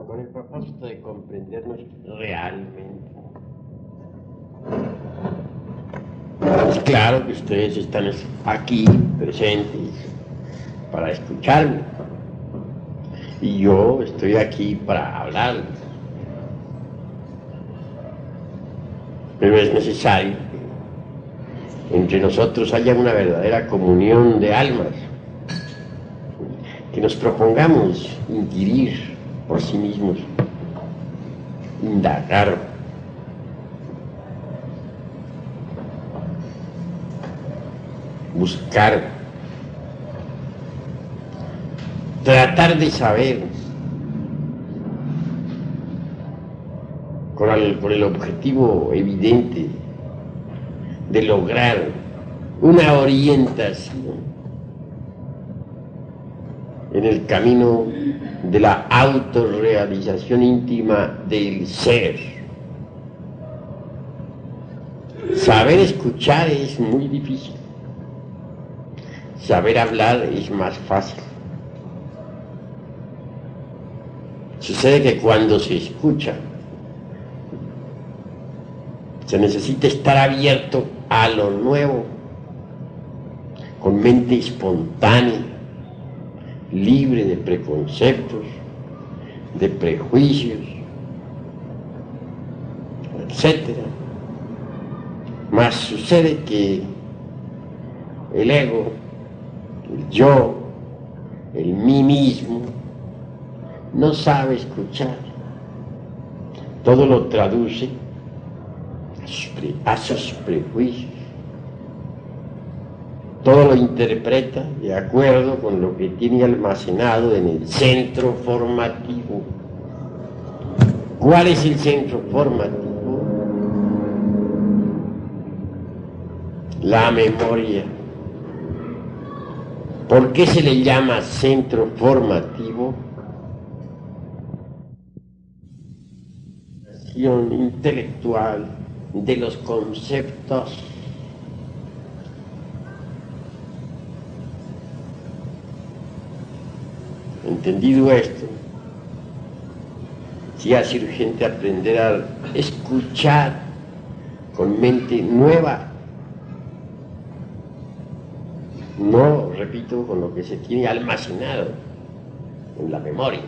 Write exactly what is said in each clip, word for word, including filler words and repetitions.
con el propósito de comprendernos realmente. Es claro que ustedes están aquí presentes para escucharme y yo estoy aquí para hablarles. Pero es necesario que entre nosotros haya una verdadera comunión de almas, que nos propongamos inquirir por sí mismos, indagar, buscar, tratar de saber con el, con el objetivo evidente de lograr una orientación en el camino de la autorrealización íntima del ser. Saber escuchar es muy difícil, saber hablar es más fácil. Sucede que cuando se escucha, se necesita estar abierto a lo nuevo, con mente espontánea, libre de preconceptos, de prejuicios, etcétera. Mas sucede que el ego, el yo, el mí mismo, no sabe escuchar. Todo lo traduce a sus prejuicios. Todo lo interpreta de acuerdo con lo que tiene almacenado en el centro formativo. ¿Cuál es el centro formativo? La memoria. ¿Por qué se le llama centro formativo? Intelectual de los conceptos. Entendido esto, sí hace urgente aprender a escuchar con mente nueva, no, repito, con lo que se tiene almacenado en la memoria.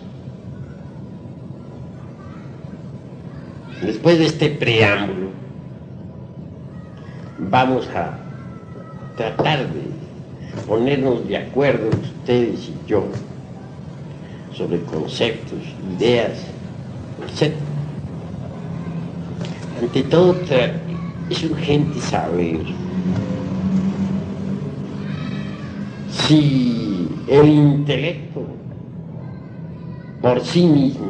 Después de este preámbulo, vamos a tratar de ponernos de acuerdo ustedes y yo sobre conceptos, ideas, etcétera. Ante todo, es urgente saber si el intelecto por sí mismo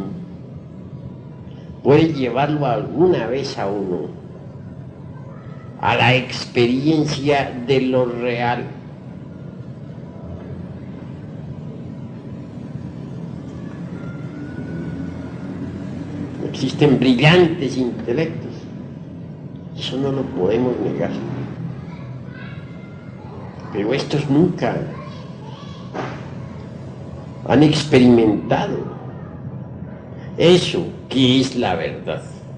puede llevarlo alguna vez a uno a la experiencia de lo real. Existen brillantes intelectos, eso no lo podemos negar, pero estos nunca han experimentado eso que es la verdad.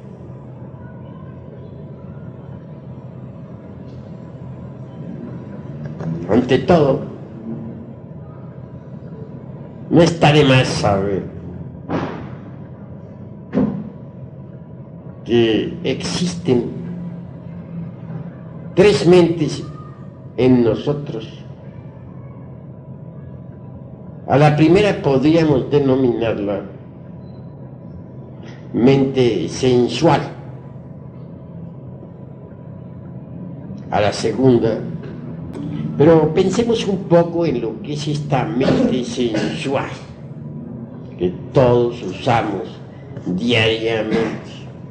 Ante todo, no está de más saber que existen tres mentes en nosotros. A la primera podríamos denominarla mente sensual, a la segunda, pero pensemos un poco en lo que es esta mente sensual que todos usamos diariamente.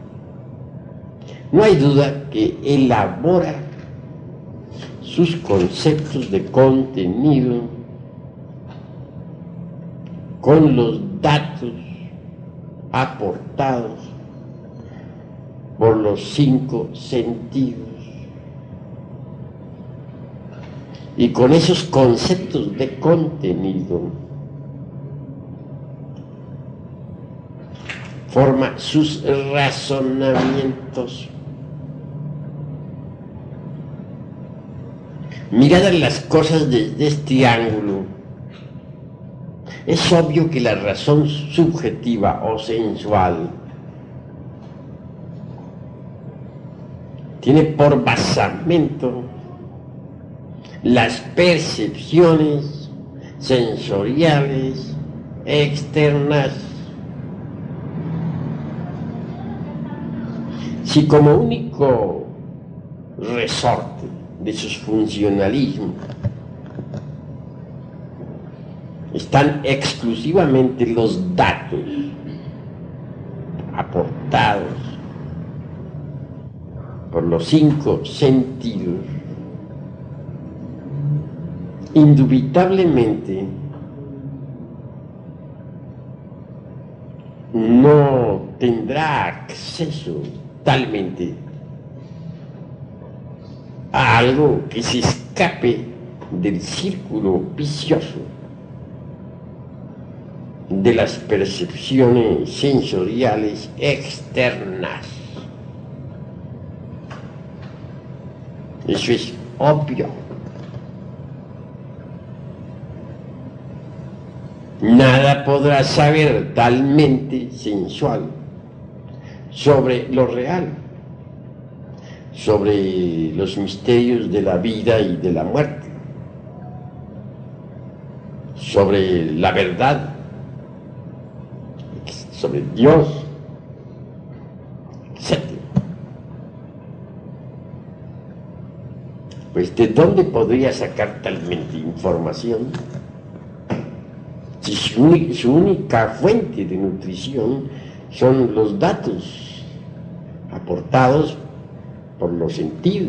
No hay duda que elabora sus conceptos de contenido con los datos aportados por los cinco sentidos. Y con esos conceptos de contenido forma sus razonamientos. Miradas las cosas desde este ángulo, es obvio que la razón subjetiva o sensual tiene por basamento las percepciones sensoriales externas. Si como único resorte de sus funcionalismos están exclusivamente los datos aportados por los cinco sentidos, indubitablemente no tendrá acceso totalmente a algo que se escape del círculo vicioso de las percepciones sensoriales externas. Eso es obvio. Nada podrá saber talmente sensual sobre lo real, sobre los misterios de la vida y de la muerte, sobre la verdad, sobre Dios, etcétera. Pues ¿de dónde podría sacar talmente información? Si su, su única fuente de nutrición son los datos aportados por los sentidos.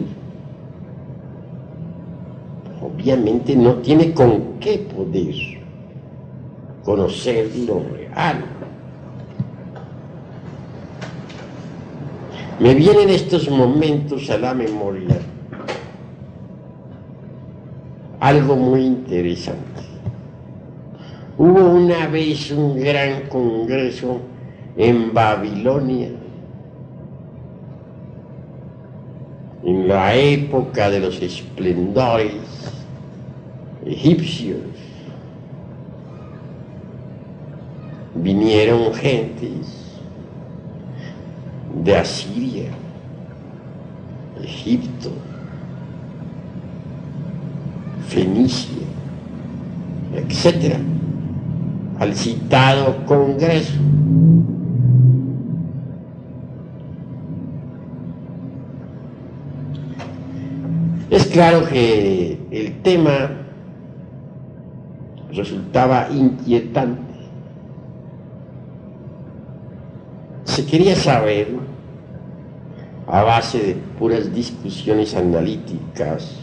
Obviamente no tiene con qué poder conocer lo real. Me vienen estos momentos a la memoria algo muy interesante. Hubo una vez un gran congreso en Babilonia, en la época de los esplendores egipcios. Vinieron gentes de Asiria, Egipto, Fenicia, etcétera, al citado congreso. Es claro que el tema resultaba inquietante. Se quería saber, a base de puras discusiones analíticas,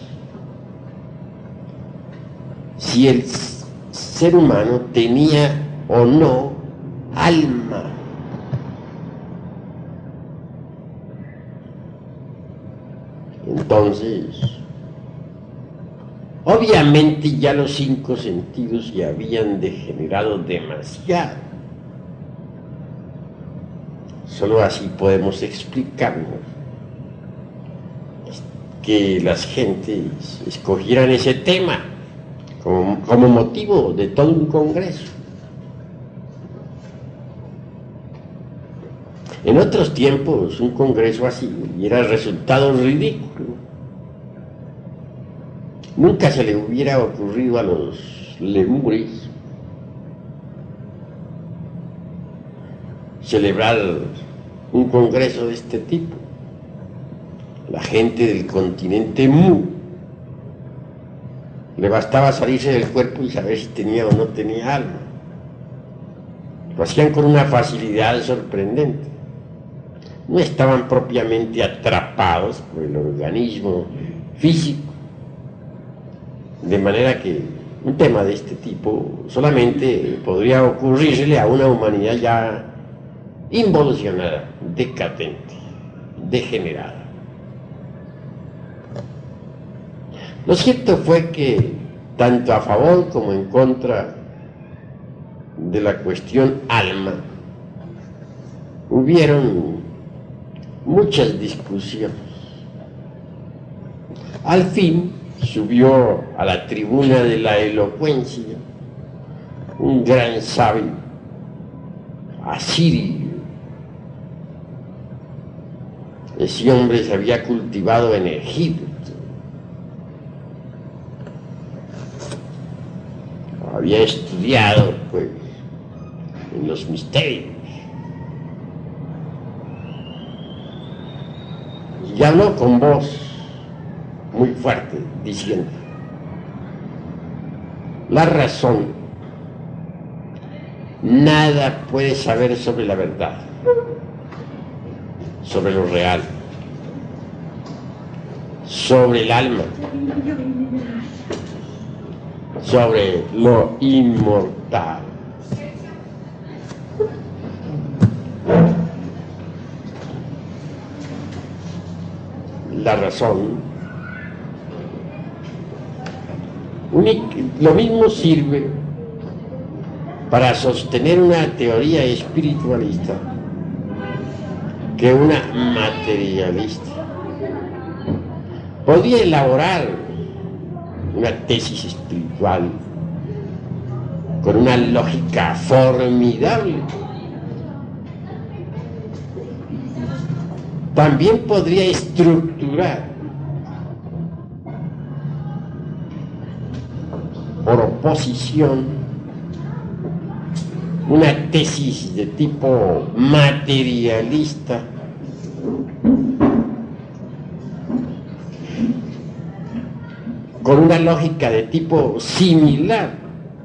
si el ser humano tenía o no alma. Entonces, obviamente ya los cinco sentidos ya habían degenerado demasiado. Solo así podemos explicarnos que las gentes escogieran ese tema como, como motivo de todo un congreso. En otros tiempos un congreso así hubiera resultado ridículo. Nunca se le hubiera ocurrido a los lemures celebrar un congreso de este tipo. La gente del continente Mu le bastaba salirse del cuerpo y saber si tenía o no tenía alma. Lo hacían con una facilidad sorprendente. No estaban propiamente atrapados por el organismo físico, de manera que un tema de este tipo solamente podría ocurrirle a una humanidad ya involucionada, decadente, degenerada. Lo cierto fue que, tanto a favor como en contra de la cuestión alma, hubieron muchas discusiones. Al fin subió a la tribuna de la elocuencia un gran sabio, asirio. Ese hombre se había cultivado en Egipto, había estudiado pues en los misterios y habló con voz muy fuerte diciendo: la razón nada puede saber sobre la verdad, sobre lo real, sobre el alma, sobre lo inmortal. La razón, lo mismo sirve para sostener una teoría espiritualista que una materialista. Podría elaborar una tesis espiritual con una lógica formidable. También podría estructurar por oposición una tesis de tipo materialista con una lógica de tipo similar,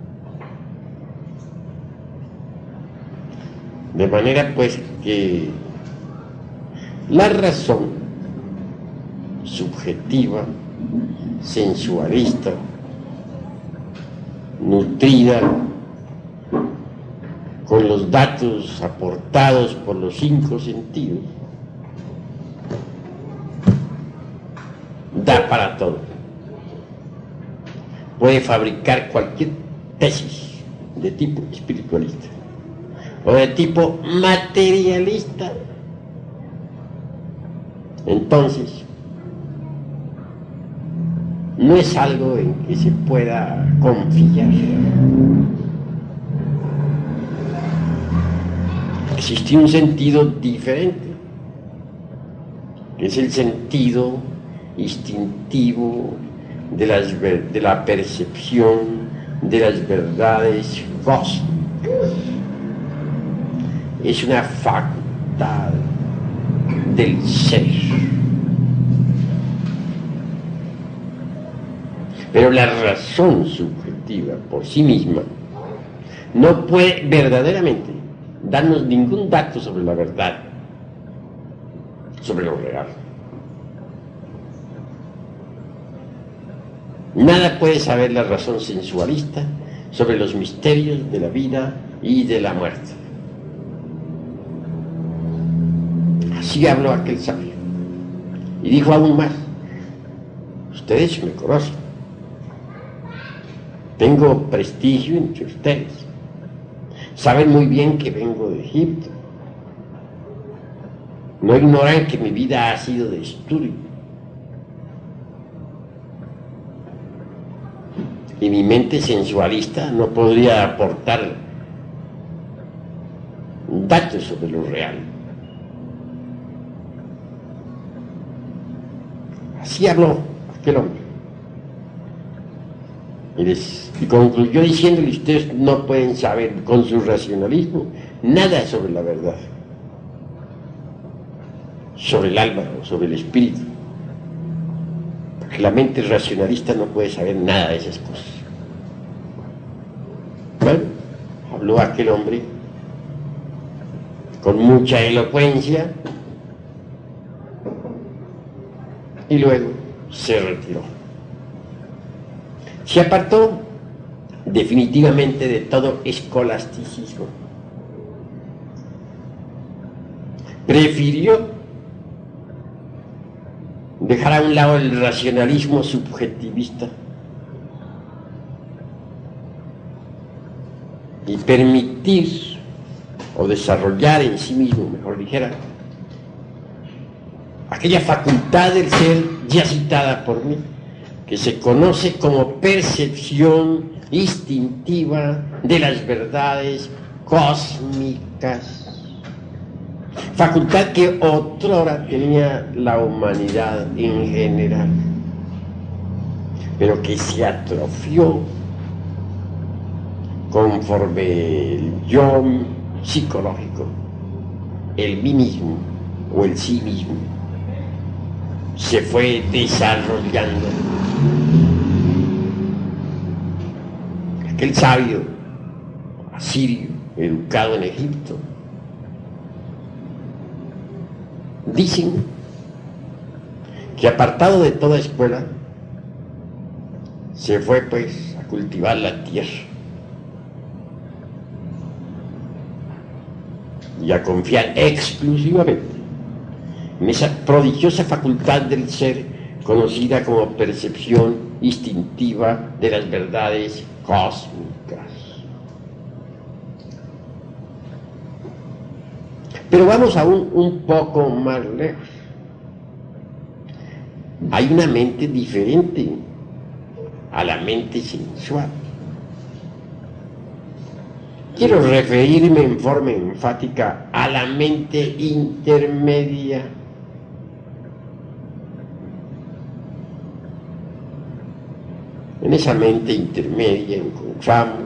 de manera pues que la razón subjetiva, sensualista, nutrida con los datos aportados por los cinco sentidos, da para todo. Puede fabricar cualquier tesis de tipo espiritualista o de tipo materialista. Entonces, no es algo en que se pueda confiar. Existe un sentido diferente, que es el sentido instintivo de, las, de la percepción de las verdades cósmicas. Es una facultad del ser. Pero la razón subjetiva por sí misma no puede verdaderamente darnos ningún dato sobre la verdad, sobre lo real. Nada puede saber la razón sensualista sobre los misterios de la vida y de la muerte. Así habló aquel sabio. Y dijo aún más: ustedes me conocen. Tengo prestigio entre ustedes. Saben muy bien que vengo de Egipto. No ignoran que mi vida ha sido de estudio. Y mi mente sensualista no podría aportar datos sobre lo real. Así habló aquel hombre. Y, les, y concluyó diciéndole: ustedes no pueden saber con su racionalismo nada sobre la verdad, sobre el alma o sobre el espíritu, porque la mente racionalista no puede saber nada de esas cosas. Bueno, habló aquel hombre con mucha elocuencia y luego se retiró. Se apartó definitivamente de todo escolasticismo. Prefirió dejar a un lado el racionalismo subjetivista y permitir o desarrollar en sí mismo, mejor dijera, aquella facultad del ser ya citada por mí, que se conoce como percepción instintiva de las verdades cósmicas, facultad que otrora tenía la humanidad en general, pero que se atrofió conforme el yo psicológico, el mí mismo o el sí mismo, se fue desarrollando. Aquel sabio asirio, educado en Egipto, dicen que apartado de toda escuela, se fue pues a cultivar la tierra y a confiar exclusivamente en esa prodigiosa facultad del ser conocida como percepción instintiva de las verdades cósmicas. Pero vamos aún un poco más lejos. Hay una mente diferente a la mente sensual. Quiero referirme en forma enfática a la mente intermedia. En esa mente intermedia encontramos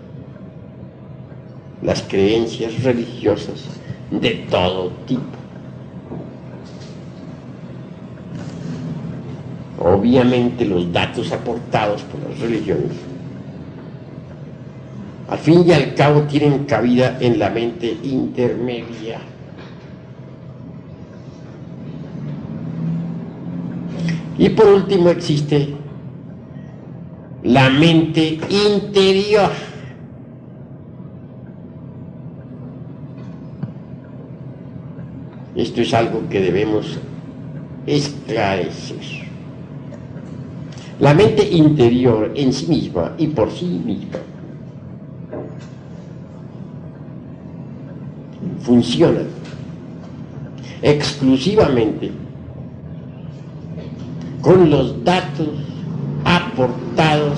las creencias religiosas de todo tipo. Obviamente los datos aportados por las religiones al fin y al cabo tienen cabida en la mente intermedia. Y por último existe la mente interior. Esto es algo que debemos esclarecer. La mente interior en sí misma y por sí misma funciona exclusivamente con los datos aportados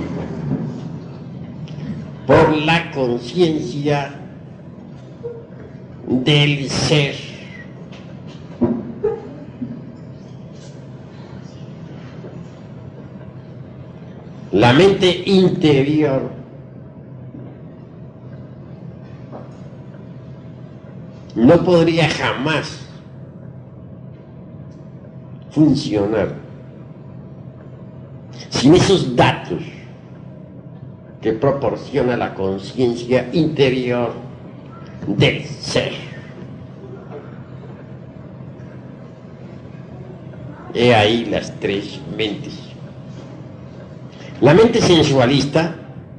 por la conciencia del ser. La mente interior no podría jamás funcionar sin esos datos que proporciona la conciencia interior del ser. He ahí las tres mentes. La mente sensualista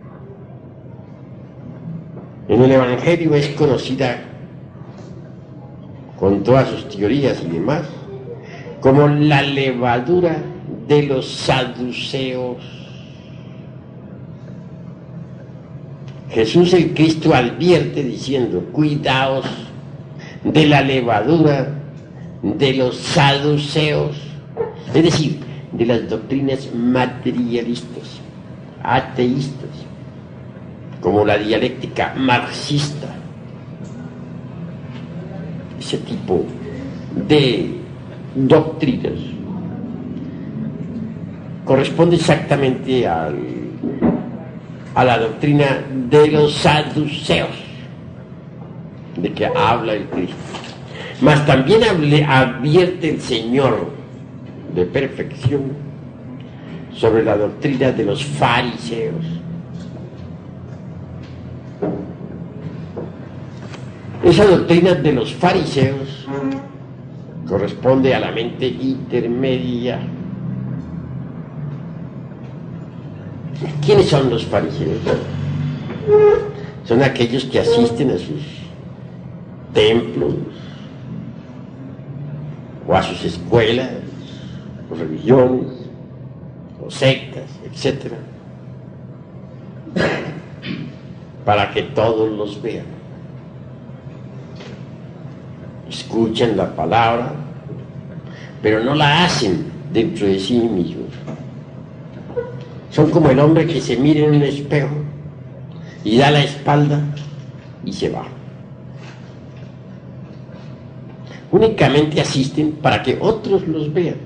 en el Evangelio es conocida con todas sus teorías y demás como la levadura de los saduceos. Jesús el Cristo advierte diciendo: cuidaos de la levadura de los saduceos, es decir, de las doctrinas materialistas, ateístas, como la dialéctica marxista. Ese tipo de doctrinas corresponde exactamente al, a la doctrina de los saduceos, de que habla el Cristo. Mas también hable, advierte el Señor de perfección sobre la doctrina de los fariseos. Esa doctrina de los fariseos corresponde a la mente intermedia. ¿Quiénes son los fariseos? Son aquellos que asisten a sus templos o a sus escuelas o religiones o sectas, etcétera, para que todos los vean. escuchan la palabra, pero no la hacen dentro de sí mismos. Son como el hombre que se mira en un espejo y da la espalda y se va. Únicamente asisten para que otros los vean.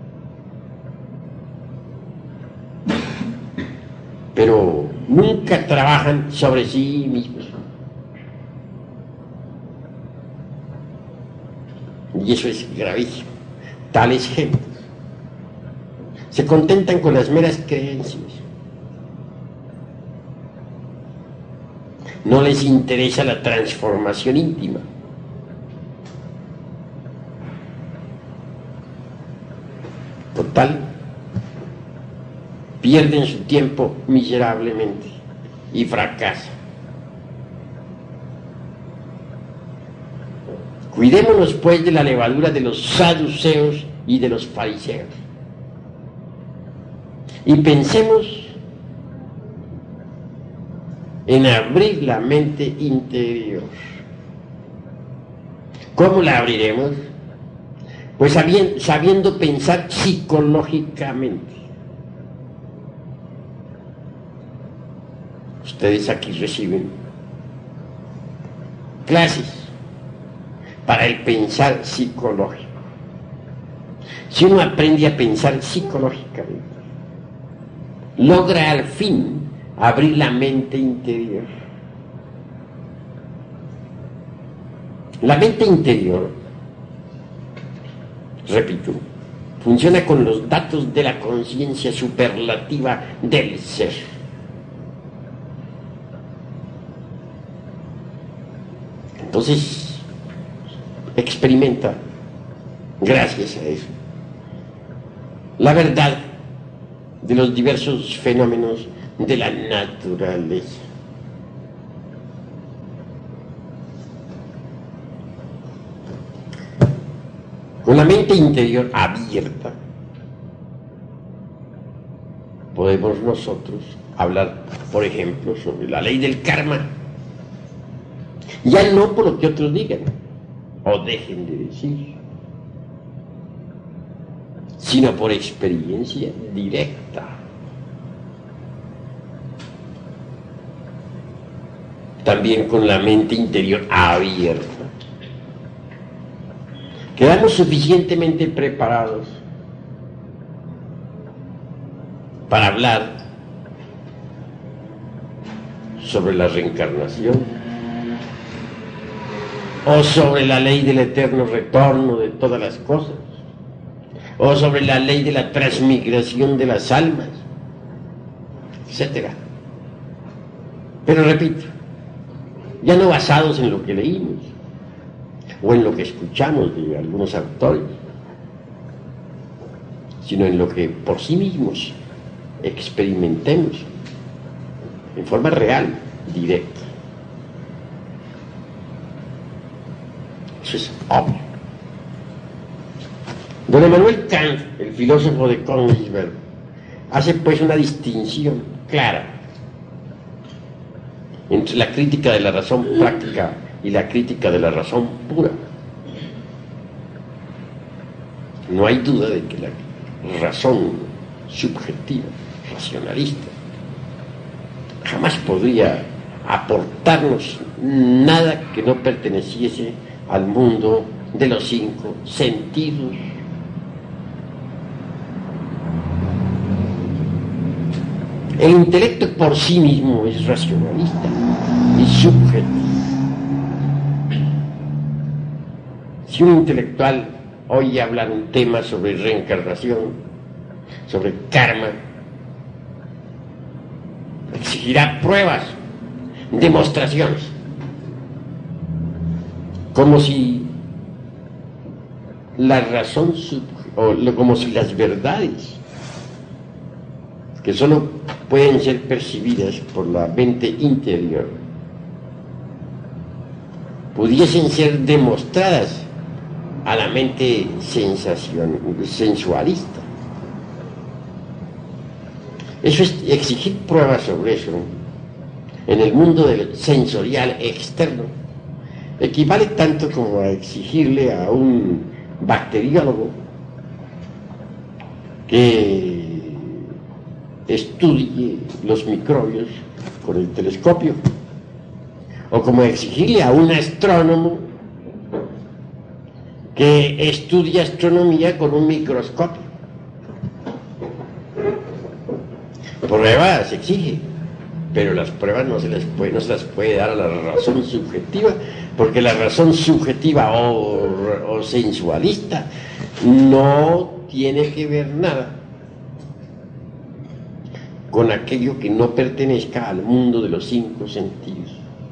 Pero nunca trabajan sobre sí mismos. Y eso es gravísimo. Tales gentes se contentan con las meras creencias. No les interesa la transformación íntima. Total, pierden su tiempo miserablemente y fracasan. Cuidémonos pues de la levadura de los saduceos y de los fariseos. Y pensemos en abrir la mente interior. ¿Cómo la abriremos? Pues sabiendo, sabiendo pensar psicológicamente. Ustedes aquí reciben clases para el pensar psicológico. Si uno aprende a pensar psicológicamente, logra al fin abrir la mente interior. La mente interior, repito, funciona con los datos de la conciencia superlativa del ser. Entonces, experimenta, gracias a eso, la verdad de los diversos fenómenos de la naturaleza. Con la mente interior abierta, podemos nosotros hablar, por ejemplo, sobre la ley del karma. Ya no por lo que otros digan o dejen de decir, sino por experiencia directa. También con la mente interior abierta, quedamos suficientemente preparados para hablar sobre la reencarnación o sobre la ley del eterno retorno de todas las cosas, o sobre la ley de la transmigración de las almas, etcétera. Pero repito, ya no basados en lo que leímos o en lo que escuchamos de algunos autores, sino en lo que por sí mismos experimentemos en forma real, directa. Eso es obvio. Don Emmanuel Kant, el filósofo de Königsberg, hace pues una distinción clara entre la crítica de la razón práctica y la crítica de la razón pura. No hay duda de que la razón subjetiva, racionalista, jamás podría aportarnos nada que no perteneciese al mundo de los cinco sentidos. El intelecto por sí mismo es racionalista y subjetivo. Si un intelectual oye hablar un tema sobre reencarnación, sobre karma, exigirá pruebas, demostraciones, como si la razón o como si las verdades que solo pueden ser percibidas por la mente interior pudiesen ser demostradas a la mente sensación, sensualista. Eso es exigir pruebas sobre eso en el mundo del sensorial externo. equivale tanto como a exigirle a un bacteriólogo que estudie los microbios con el telescopio, o como exigirle a un astrónomo que estudie astronomía con un microscopio. Pruebas se exige, pero las pruebas no se las puede, no se las puede dar a la razón subjetiva, porque la razón subjetiva o, o sensualista no tiene que ver nada con aquello que no pertenezca al mundo de los cinco sentidos.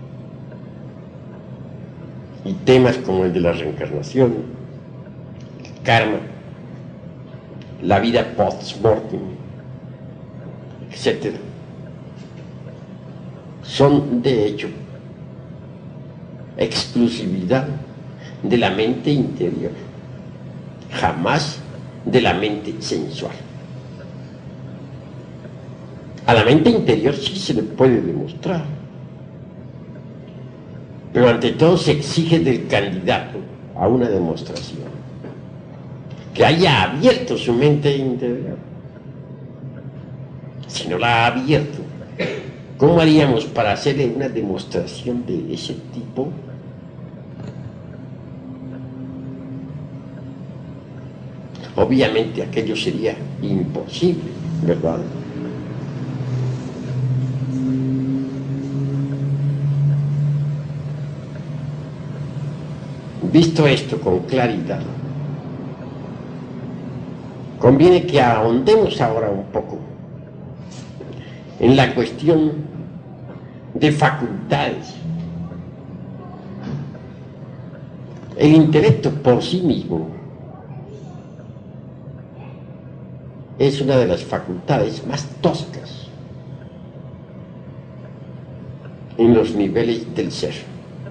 Y temas como el de la reencarnación, el karma, la vida post-mortem, etcétera, son de hecho exclusividad de la mente interior, jamás de la mente sensual. A la mente interior sí se le puede demostrar, pero ante todo se exige del candidato a una demostración que haya abierto su mente interior. Si no la ha abierto, ¿cómo haríamos para hacerle una demostración de ese tipo? Obviamente aquello sería imposible, ¿verdad? Visto esto con claridad, conviene que ahondemos ahora un poco en la cuestión de facultades. El intelecto por sí mismo es una de las facultades más toscas en los niveles del ser.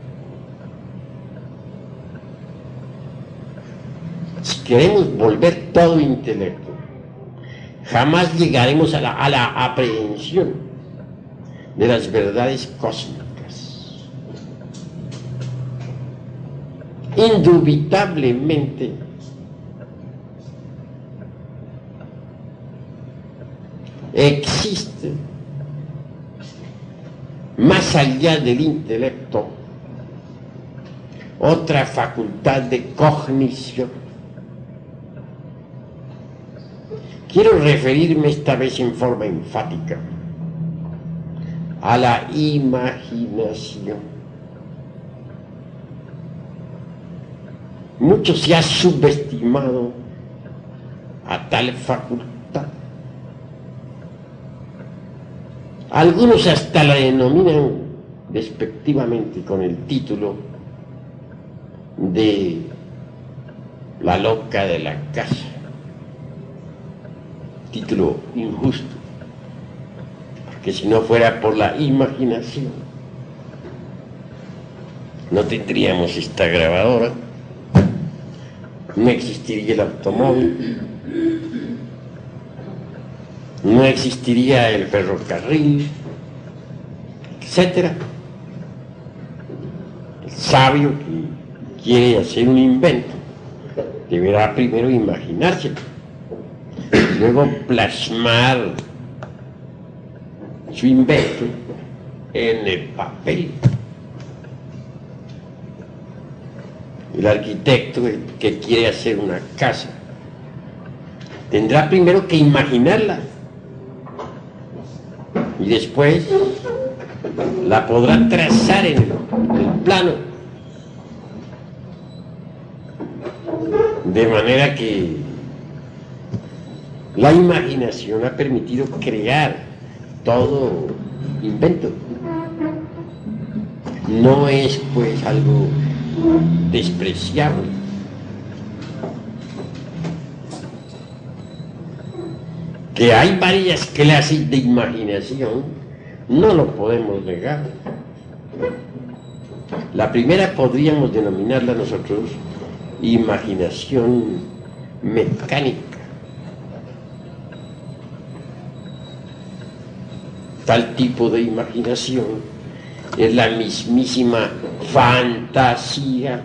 Si queremos volver todo intelecto, jamás llegaremos a la, a la aprehensión de las verdades cósmicas. Indubitablemente, existe, más allá del intelecto, otra facultad de cognición. Quiero referirme esta vez en forma enfática a la imaginación. Mucho se ha subestimado a tal facultad. Algunos hasta la denominan despectivamente con el título de la loca de la casa. Título injusto, porque si no fuera por la imaginación, no tendríamos esta grabadora, no existiría el automóvil, no existiría el ferrocarril, etcétera. El sabio que quiere hacer un invento deberá primero imaginárselo, luego plasmar su invento en el papel. El arquitecto que quiere hacer una casa tendrá primero que imaginarla y después la podrá trazar en el plano, de manera que la imaginación ha permitido crear todo invento. No es pues algo despreciable. Que hay varias clases de imaginación, no lo podemos negar. La primera podríamos denominarla nosotros imaginación mecánica. Tal tipo de imaginación es la mismísima fantasía.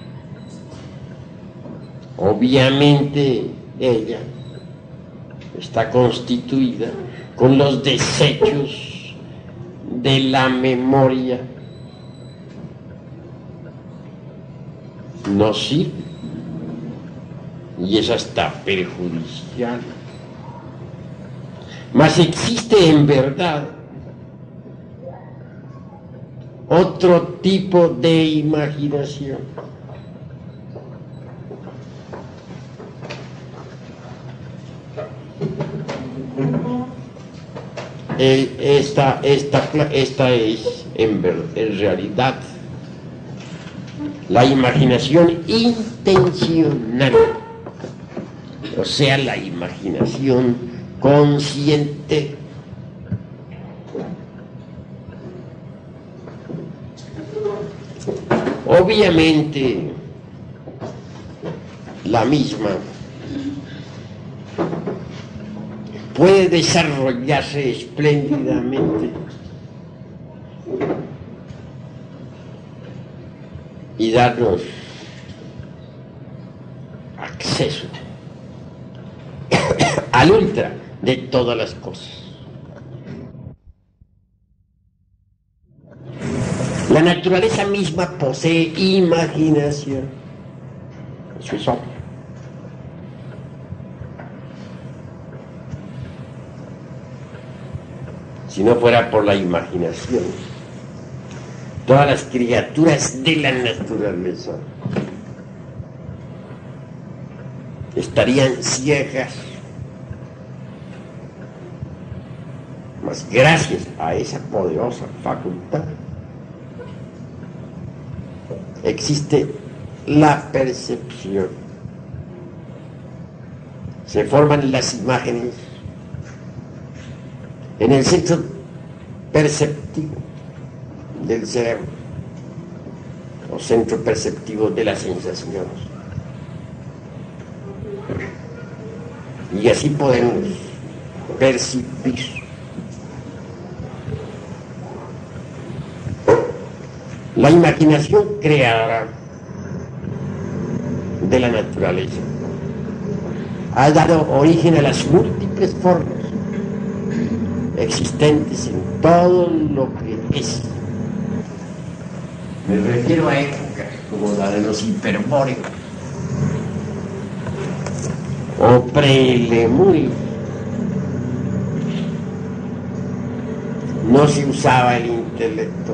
Obviamente ella está constituida con los desechos de la memoria. No sirve, y es hasta perjudicial. Mas existe en verdad otro tipo de imaginación. El, esta, esta, esta es en, ver, en realidad la imaginación intencional, o sea, la imaginación consciente. Obviamente, la misma puede desarrollarse espléndidamente y darnos acceso al ultra de todas las cosas. La naturaleza misma posee imaginación. Eso es obvio. Si no fuera por la imaginación, todas las criaturas de la naturaleza estarían ciegas. Mas gracias a esa poderosa facultad existe la percepción. Se forman las imágenes en el centro perceptivo del cerebro, o centro perceptivo de las sensaciones. Y así podemos percibir la imaginación creadora de la naturaleza. Ha dado origen a las múltiples formas existentes en todo lo que es. Me refiero a épocas como la de los hiperbóreos o prelemurios. No se usaba el intelecto,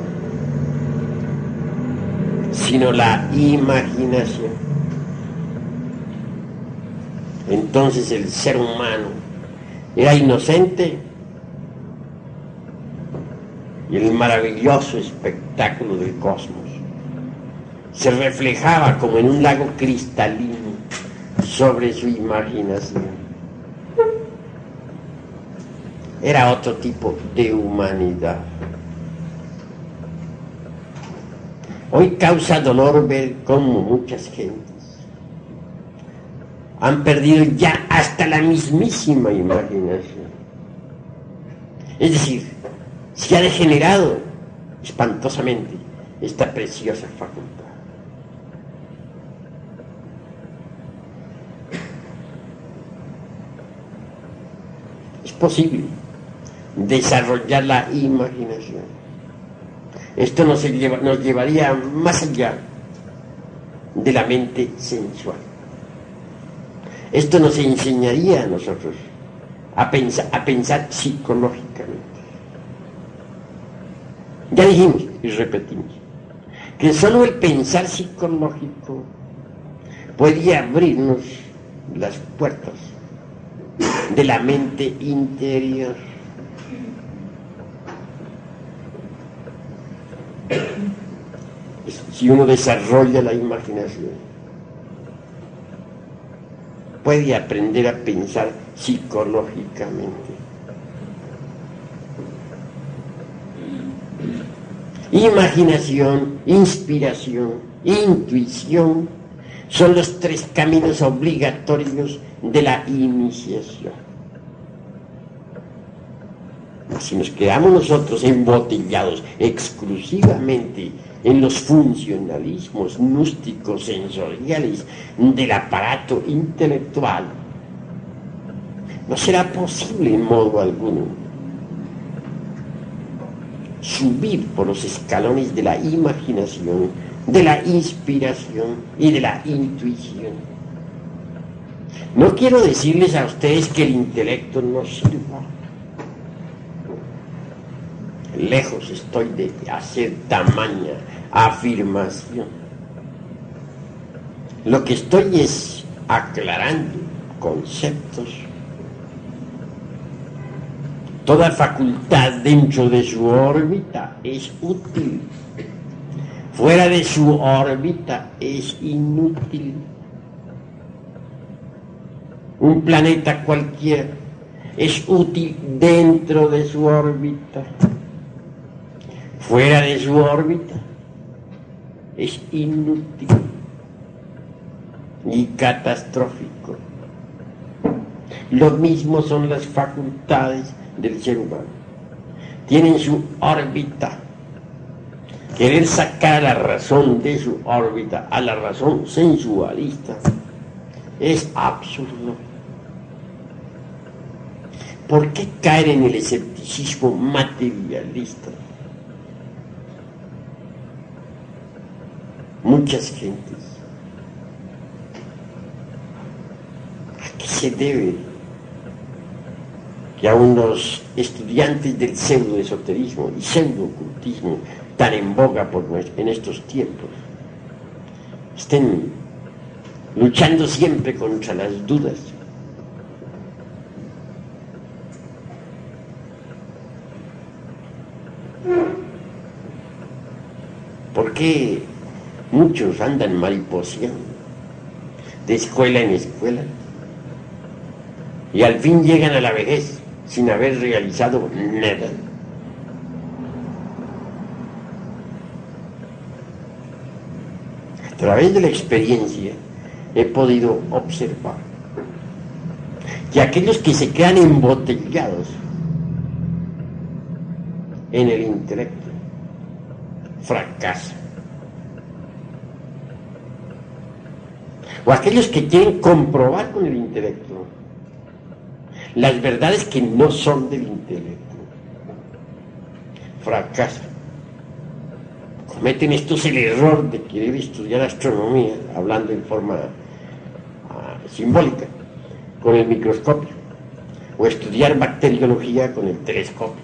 sino la imaginación. Entonces el ser humano era inocente y el maravilloso espectáculo del cosmos se reflejaba como en un lago cristalino sobre su imaginación. Era otro tipo de humanidad. Hoy causa dolor ver cómo muchas gentes han perdido ya hasta la mismísima imaginación. Es decir, se ha degenerado espantosamente esta preciosa facultad. Es posible desarrollar la imaginación. Esto nos, lleva, nos llevaría más allá de la mente sensual. Esto nos enseñaría a nosotros a pensar, a pensar psicológicamente. Ya dijimos y repetimos que solo el pensar psicológico podía abrirnos las puertas de la mente interior. Si uno desarrolla la imaginación, puede aprender a pensar psicológicamente. Imaginación, inspiración, intuición son los tres caminos obligatorios de la iniciación. Si nos quedamos nosotros embotellados exclusivamente en los funcionalismos gnósticos sensoriales del aparato intelectual, no será posible en modo alguno subir por los escalones de la imaginación, de la inspiración y de la intuición. No quiero decirles a ustedes que el intelecto no sirva. Lejos estoy de hacer tamaña afirmación. Lo que estoy es aclarando conceptos. Toda facultad dentro de su órbita es útil. Fuera de su órbita es inútil. Un planeta cualquiera es útil dentro de su órbita. Fuera de su órbita es inútil y catastrófico. Lo mismo son las facultades del ser humano. Tienen su órbita. Querer sacar a la razón de su órbita, a la razón sensualista, es absurdo. ¿Por qué caer en el escepticismo materialista? Muchas gentes. ¿A qué se debe que a unos estudiantes del pseudoesoterismo y pseudoocultismo tan en boga por en estos tiempos estén luchando siempre contra las dudas? ¿Por qué muchos andan mariposeando de escuela en escuela y al fin llegan a la vejez sin haber realizado nada? A través de la experiencia he podido observar que aquellos que se quedan embotellados en el intelecto fracasan. O aquellos que quieren comprobar con el intelecto las verdades que no son del intelecto, fracasan. Cometen estos el error de querer estudiar astronomía, hablando en forma uh, simbólica, con el microscopio, o estudiar bacteriología con el telescopio.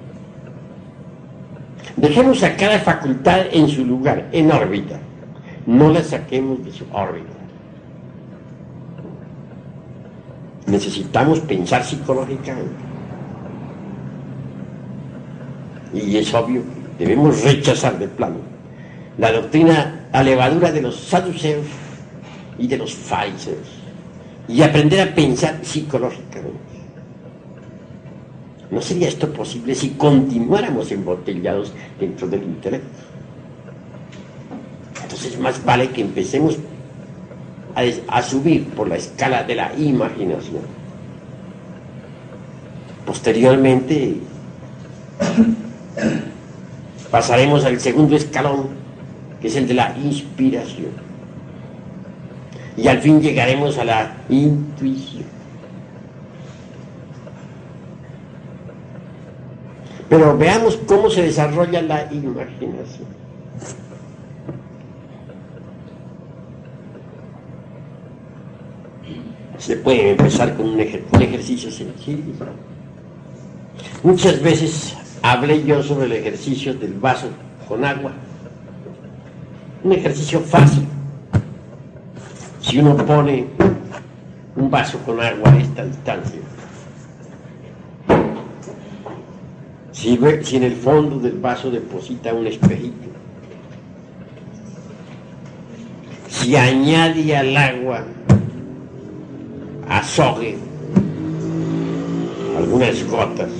Dejemos a cada facultad en su lugar, en órbita. No la saquemos de su órbita. Necesitamos pensar psicológicamente. Y es obvio que debemos rechazar de plano la doctrina a levadura de los saduceos y de los fariseos y aprender a pensar psicológicamente. ¿No sería esto posible si continuáramos embotellados dentro del intelecto? Entonces más vale que empecemos a, a subir por la escala de la imaginación. Posteriormente pasaremos al segundo escalón, que es el de la inspiración, y al fin llegaremos a la intuición. Pero veamos cómo se desarrolla la imaginación. Se puede empezar con un, ejer un ejercicio sencillo. Muchas veces hablé yo sobre el ejercicio del vaso con agua. Un ejercicio fácil. Si uno pone un vaso con agua a esta distancia, Si, ve, si en el fondo del vaso deposita un espejito, si añade al agua azogue, algunas gotas,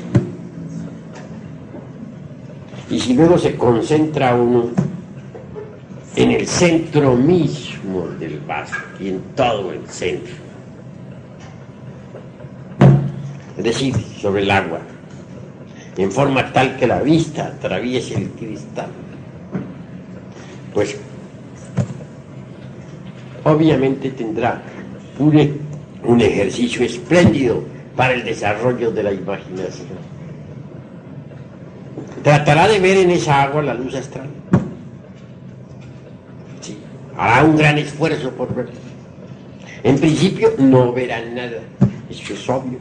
y si luego se concentra uno en el centro mismo del vaso y en todo el centro, es decir, sobre el agua, en forma tal que la vista atraviese el cristal. Pues obviamente tendrá un, un ejercicio espléndido para el desarrollo de la imaginación. Tratará de ver en esa agua la luz astral. Sí, hará un gran esfuerzo por verla. En principio no verá nada, eso es obvio.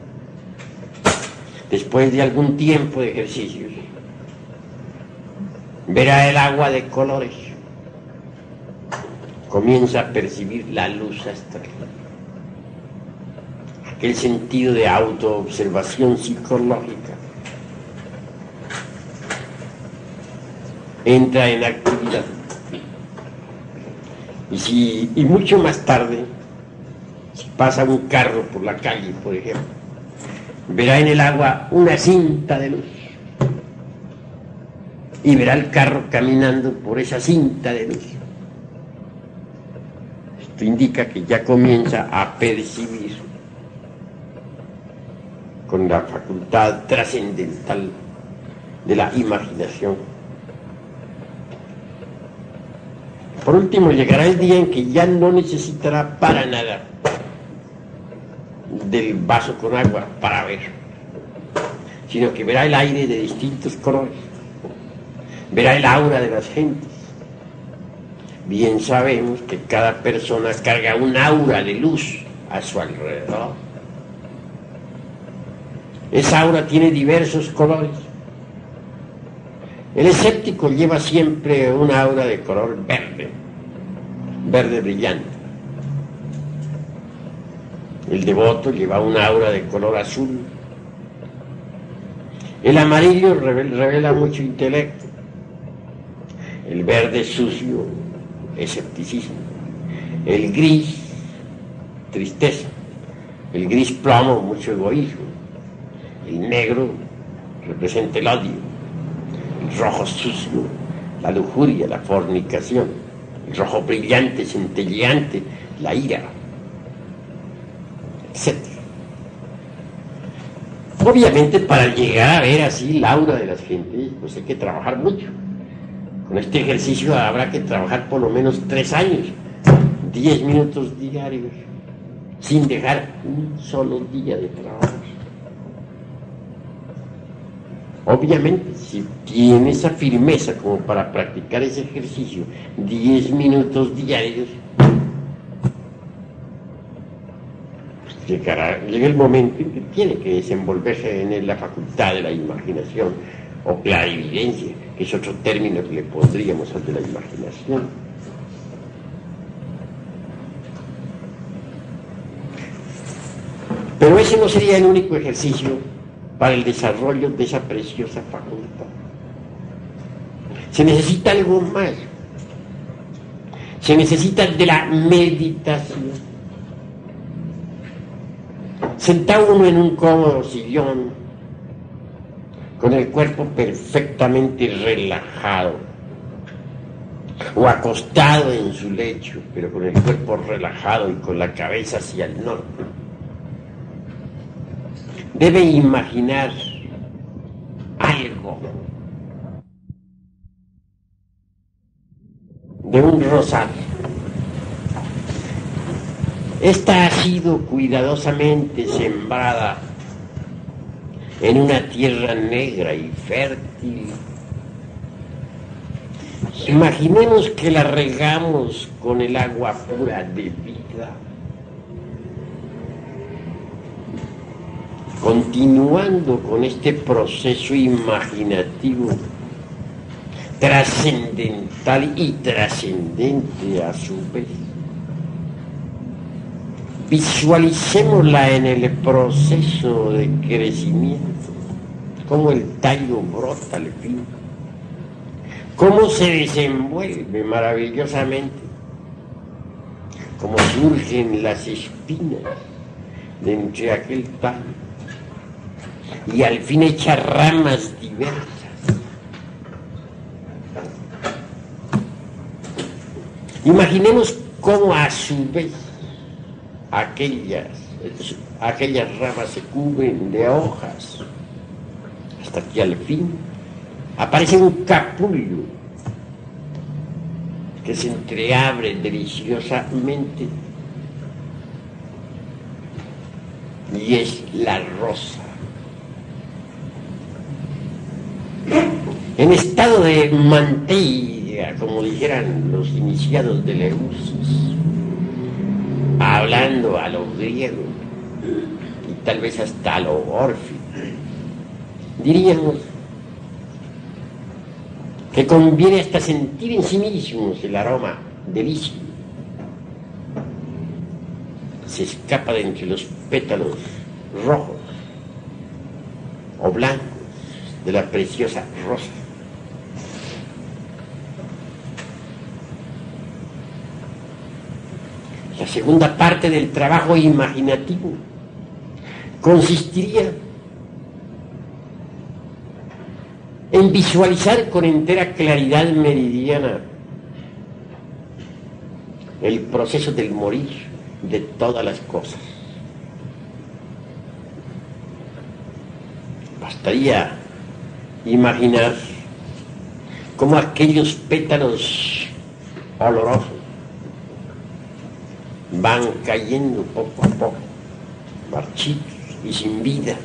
Después de algún tiempo de ejercicios, verá el agua de colores. Comienza a percibir la luz astral. Aquel sentido de autoobservación psicológica entra en actividad. Y, si, y mucho más tarde, si pasa un carro por la calle, por ejemplo, verá en el agua una cinta de luz. Y verá el carro caminando por esa cinta de luz. Esto indica que ya comienza a percibir con la facultad trascendental de la imaginación. Por último, llegará el día en que ya no necesitará para nada del vaso con agua para ver, sino que verá el aire de distintos colores, verá el aura de las gentes. Bien sabemos que cada persona carga un aura de luz a su alrededor. Esa aura tiene diversos colores. El escéptico lleva siempre una aura de color verde, verde brillante. El devoto lleva una aura de color azul. El amarillo revela mucho intelecto. El verde sucio, escepticismo. El gris, tristeza. El gris plomo, mucho egoísmo. El negro representa el odio. El rojo sucio, la lujuria, la fornicación. El rojo brillante, centelleante, la ira, etcétera. Obviamente, para llegar a ver así la aura de las gentes, pues hay que trabajar mucho. Con este ejercicio habrá que trabajar por lo menos tres años, diez minutos diarios, sin dejar un solo día de trabajo. Obviamente, si tiene esa firmeza como para practicar ese ejercicio diez minutos diarios, pues llegará, llega el momento en que tiene que desenvolverse en la facultad de la imaginación o clarividencia, que es otro término que le pondríamos al de la imaginación. Pero ese no sería el único ejercicio para el desarrollo de esa preciosa facultad. Se necesita algo más. Se necesita de la meditación. Sentado uno en un cómodo sillón, con el cuerpo perfectamente relajado, o acostado en su lecho, pero con el cuerpo relajado y con la cabeza hacia el norte, debe imaginar algo de un rosario. Esta ha sido cuidadosamente sembrada en una tierra negra y fértil. Imaginemos que la regamos con el agua pura de vida. Continuando con este proceso imaginativo, trascendental y trascendente a su vez, visualicémosla en el proceso de crecimiento, cómo el tallo brota al fin, cómo se desenvuelve maravillosamente, cómo surgen las espinas de entre aquel tallo, y al fin echa ramas diversas. Imaginemos cómo a su vez aquellas, aquellas ramas se cubren de hojas hasta que al fin aparece un capullo que se entreabre deliciosamente y es la rosa. En estado de mantilla, como dijeran los iniciados de Eleusis, hablando a lo griego y tal vez hasta a lo órfico, diríamos que conviene hasta sentir en sí mismos el aroma del licio. Se escapa de entre los pétalos rojos o blancos de la preciosa rosa. La segunda parte del trabajo imaginativo consistiría en visualizar con entera claridad meridiana el proceso del morir de todas las cosas. Bastaría imaginar cómo aquellos pétalos olorosos van cayendo poco a poco, marchitos y sin vida.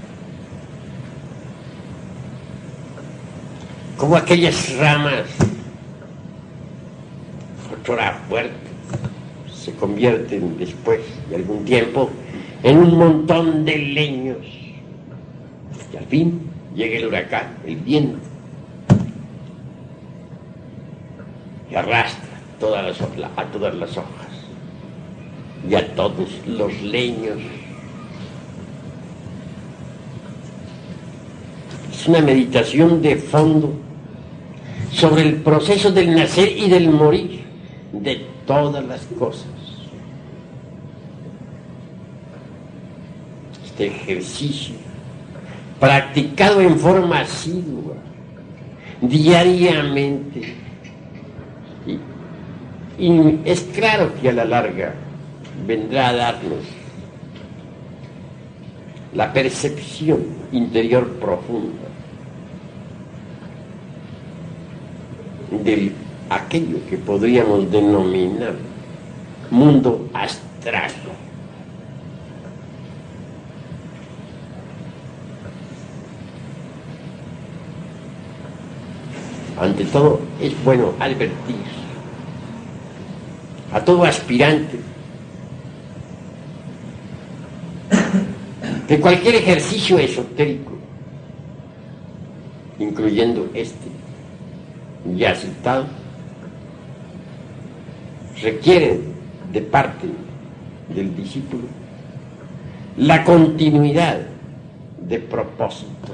Como aquellas ramas, otrora fuertes, se convierten después de algún tiempo en un montón de leños. Y al fin llega el huracán, el viento, y arrastra todas las, a todas las hojas y a todos los leños. Es una meditación de fondo sobre el proceso del nacer y del morir de todas las cosas. Este ejercicio, practicado en forma asidua, diariamente, y, y es claro que a la larga vendrá a darnos la percepción interior profunda de aquello que podríamos denominar mundo astral. Ante todo, es bueno advertir a todo aspirante que cualquier ejercicio esotérico, incluyendo este ya citado, requiere de parte del discípulo la continuidad de propósitos.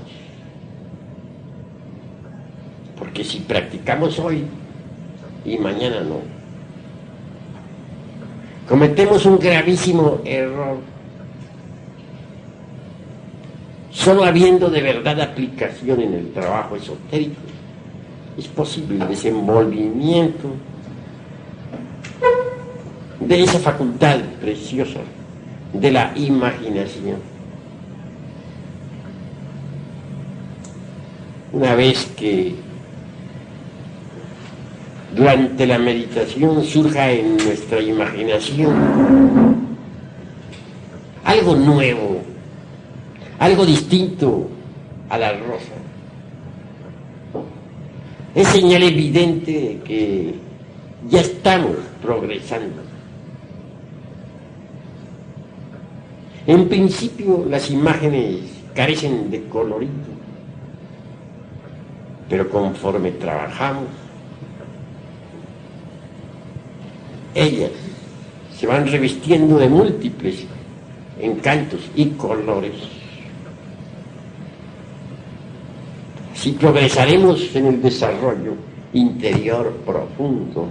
Porque si practicamos hoy y mañana no, cometemos un gravísimo error. Solo habiendo de verdad aplicación en el trabajo esotérico, es posible el desenvolvimiento de esa facultad preciosa de la imaginación. Una vez que durante la meditación surja en nuestra imaginación algo nuevo, algo distinto a la rosa, es señal evidente de que ya estamos progresando. En principio las imágenes carecen de colorido, pero conforme trabajamos, ellas se van revistiendo de múltiples encantos y colores. Si progresaremos en el desarrollo interior profundo,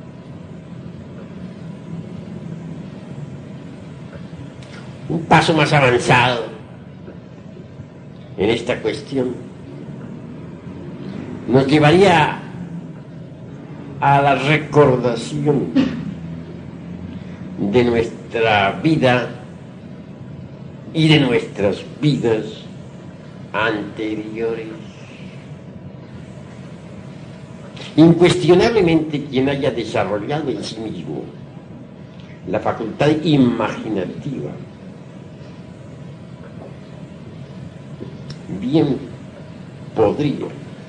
un paso más avanzado en esta cuestión nos llevaría a la recordación de nuestra vida y de nuestras vidas anteriores. Incuestionablemente quien haya desarrollado en sí mismo la facultad imaginativa, bien podría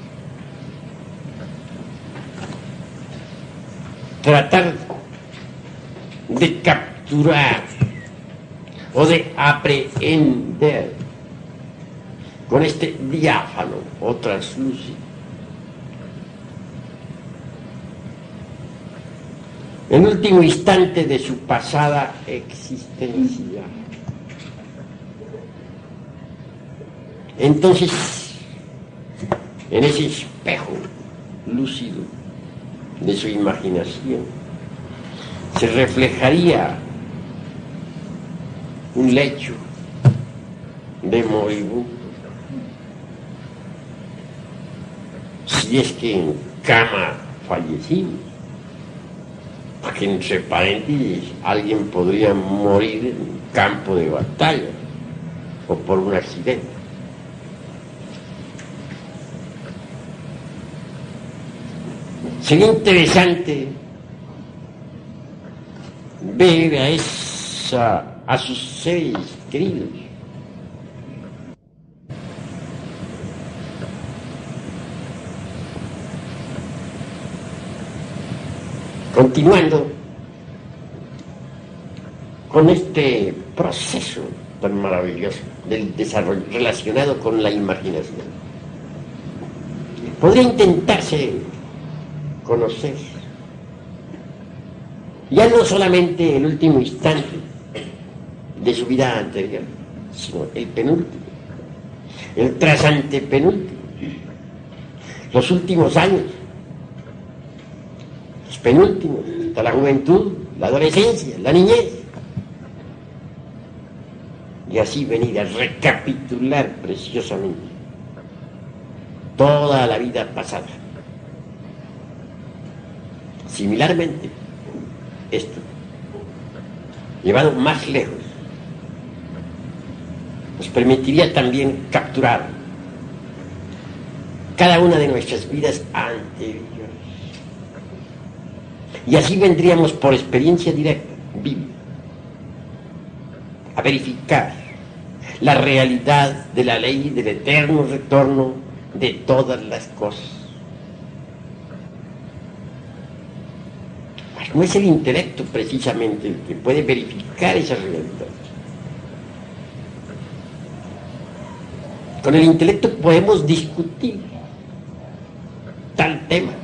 tratar de capturar o de aprehender con este diáfano o translúcido el último instante de su pasada existencia. Entonces, en ese espejo lúcido de su imaginación, se reflejaría un lecho de moribundo, si es que en cama fallecimos, porque entre paréntesis alguien podría morir en un campo de batalla o por un accidente. Sería interesante ver a, esa, a sus seres queridos continuando con este proceso tan maravilloso del desarrollo relacionado con la imaginación. Podría intentarse conocer ya no solamente el último instante de su vida anterior, sino el penúltimo, el trasantepenúltimo, los últimos años, los penúltimos, hasta la juventud, la adolescencia, la niñez, y así venir a recapitular preciosamente toda la vida pasada. Similarmente, esto, llevado más lejos, nos permitiría también capturar cada una de nuestras vidas anteriores. Y así vendríamos por experiencia directa, viva, a verificar la realidad de la ley del eterno retorno de todas las cosas. No es el intelecto precisamente el que puede verificar esa realidad. Con el intelecto podemos discutir tal tema,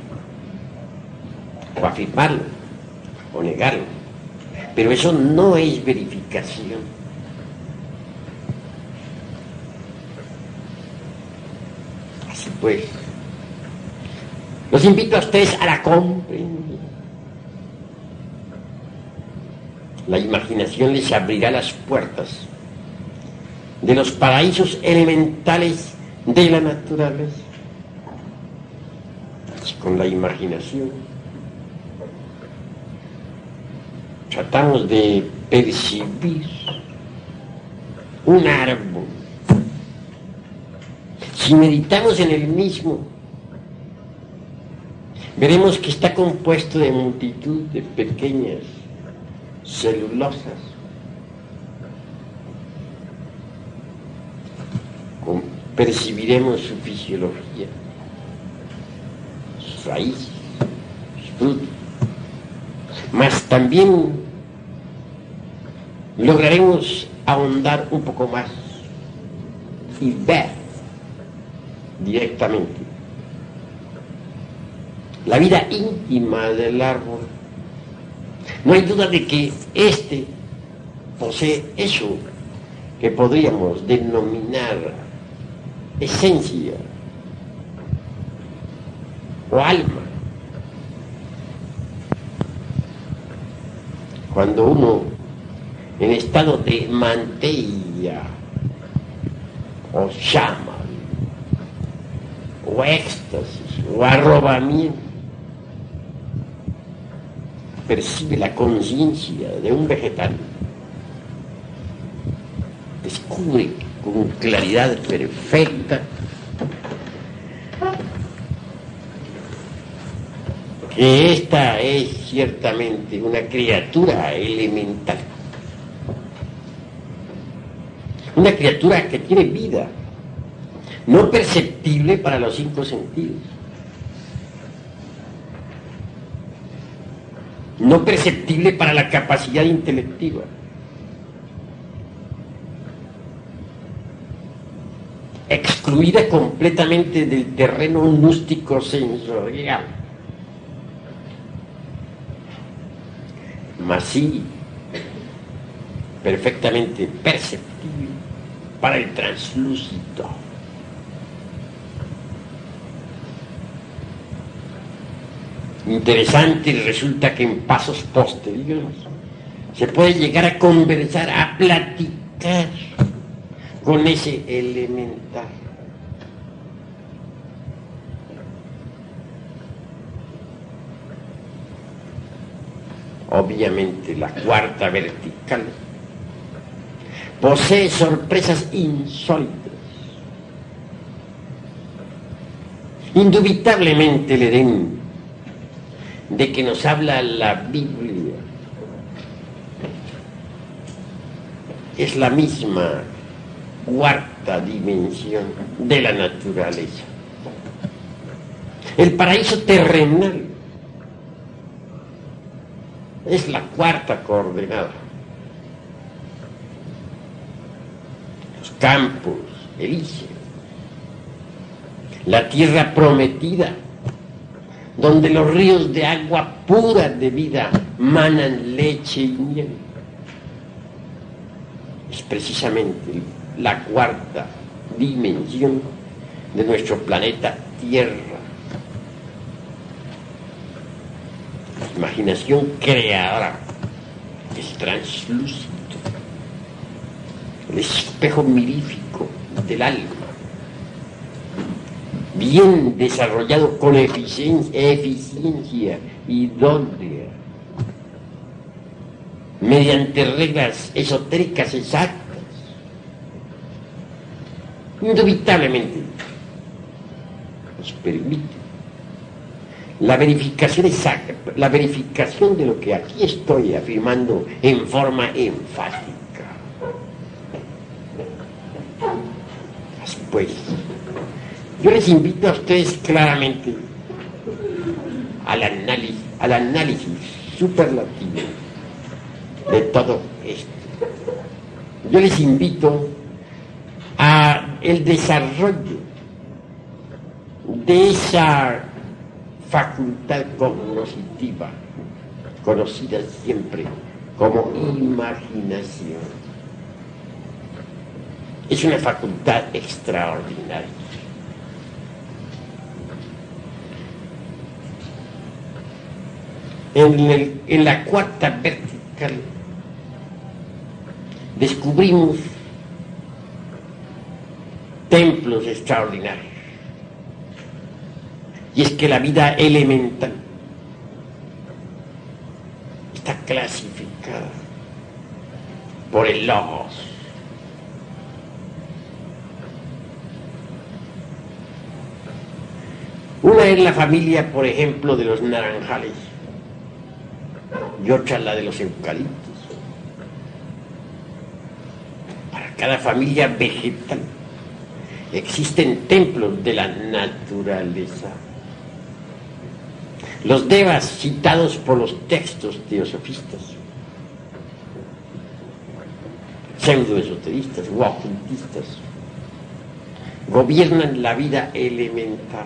o afirmarlo, o negarlo, pero eso no es verificación. Así pues, los invito a ustedes a la comprensión. La imaginación les abrirá las puertas de los paraísos elementales de la naturaleza. Y con la imaginación tratamos de percibir un árbol. Si meditamos en el mismo, veremos que está compuesto de multitud de pequeñas celulosas, percibiremos su fisiología, sus raíces, sus frutos, mas también lograremos ahondar un poco más y ver directamente la vida íntima del árbol. No hay duda de que éste posee eso que podríamos denominar esencia o alma. Cuando uno en estado de mantilla o llama o éxtasis o arrobamiento percibe la conciencia de un vegetal, descubre con claridad perfecta, que esta es ciertamente una criatura elemental, una criatura que tiene vida, no perceptible para los cinco sentidos, no perceptible para la capacidad intelectiva, excluida completamente del terreno gnóstico sensorial, mas sí perfectamente perceptible para el translúcido. Interesante, resulta que en pasos posteriores se puede llegar a conversar, a platicar con ese elemental. Obviamente la cuarta vertical posee sorpresas insólitas. Indubitablemente el Edén de que nos habla la Biblia es la misma cuarta dimensión de la naturaleza. El paraíso terrenal es la cuarta coordenada. Los campos elíseos, la tierra prometida, donde los ríos de agua pura de vida manan leche y miel, es precisamente la cuarta dimensión de nuestro planeta Tierra. La imaginación creadora es translúcido, el espejo mirífico del alma, bien desarrollado con eficiencia, eficiencia idónea, mediante reglas esotéricas exactas. Indubitablemente nos permite la verificación exacta, la verificación de lo que aquí estoy afirmando en forma enfática. Pues, yo les invito a ustedes claramente al análisis, al análisis superlativo de todo esto. Yo les invito a el desarrollo de esa facultad cognoscitiva, conocida siempre como imaginación. Es una facultad extraordinaria. En, el, en la cuarta vertical descubrimos templos extraordinarios. Y es que la vida elemental está clasificada por el logos. Una es la familia, por ejemplo, de los naranjales, y otra la de los eucaliptos. Para cada familia vegetal existen templos de la naturaleza. Los devas citados por los textos teosofistas, pseudoesoteristas o ocultistas, gobiernan la vida elemental.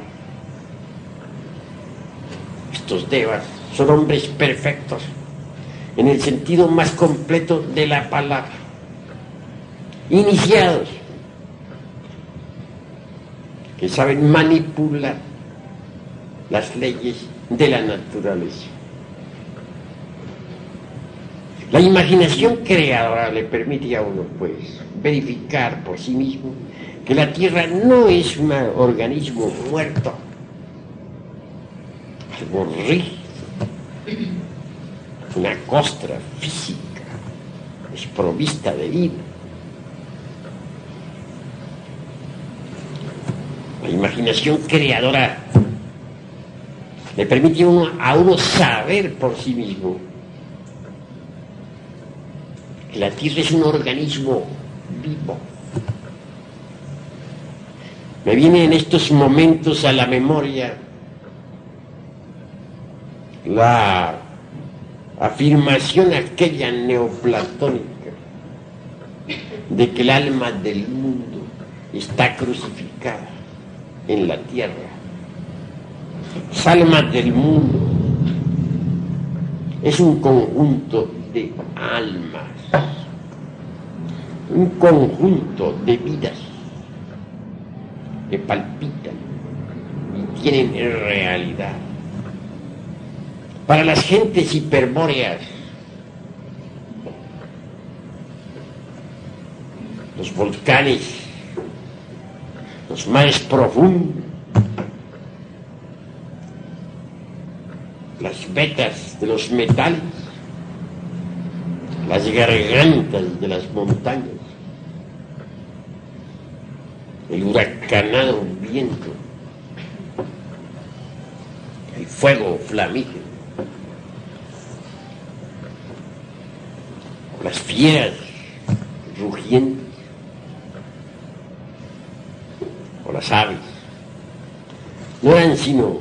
Estos devas son hombres perfectos en el sentido más completo de la palabra, iniciados, que saben manipular las leyes de la naturaleza. La imaginación creadora le permite a uno, pues, verificar por sí mismo que la Tierra no es un organismo muerto, algo rígido, una costra física, desprovista de vida, La imaginación creadora le permite a uno, a uno saber por sí mismo que la Tierra es un organismo vivo. Me viene en estos momentos a la memoria la afirmación aquella neoplatónica de que el alma del mundo está crucificada en la tierra. Esa alma del mundo es un conjunto de almas, un conjunto de vidas que palpitan y tienen realidad. Para las gentes hiperbóreas, los volcanes, los mares profundos, las vetas de los metales, las gargantas de las montañas, el huracanado viento, el fuego flamígero, las fieras rugientes, o las aves, no eran sino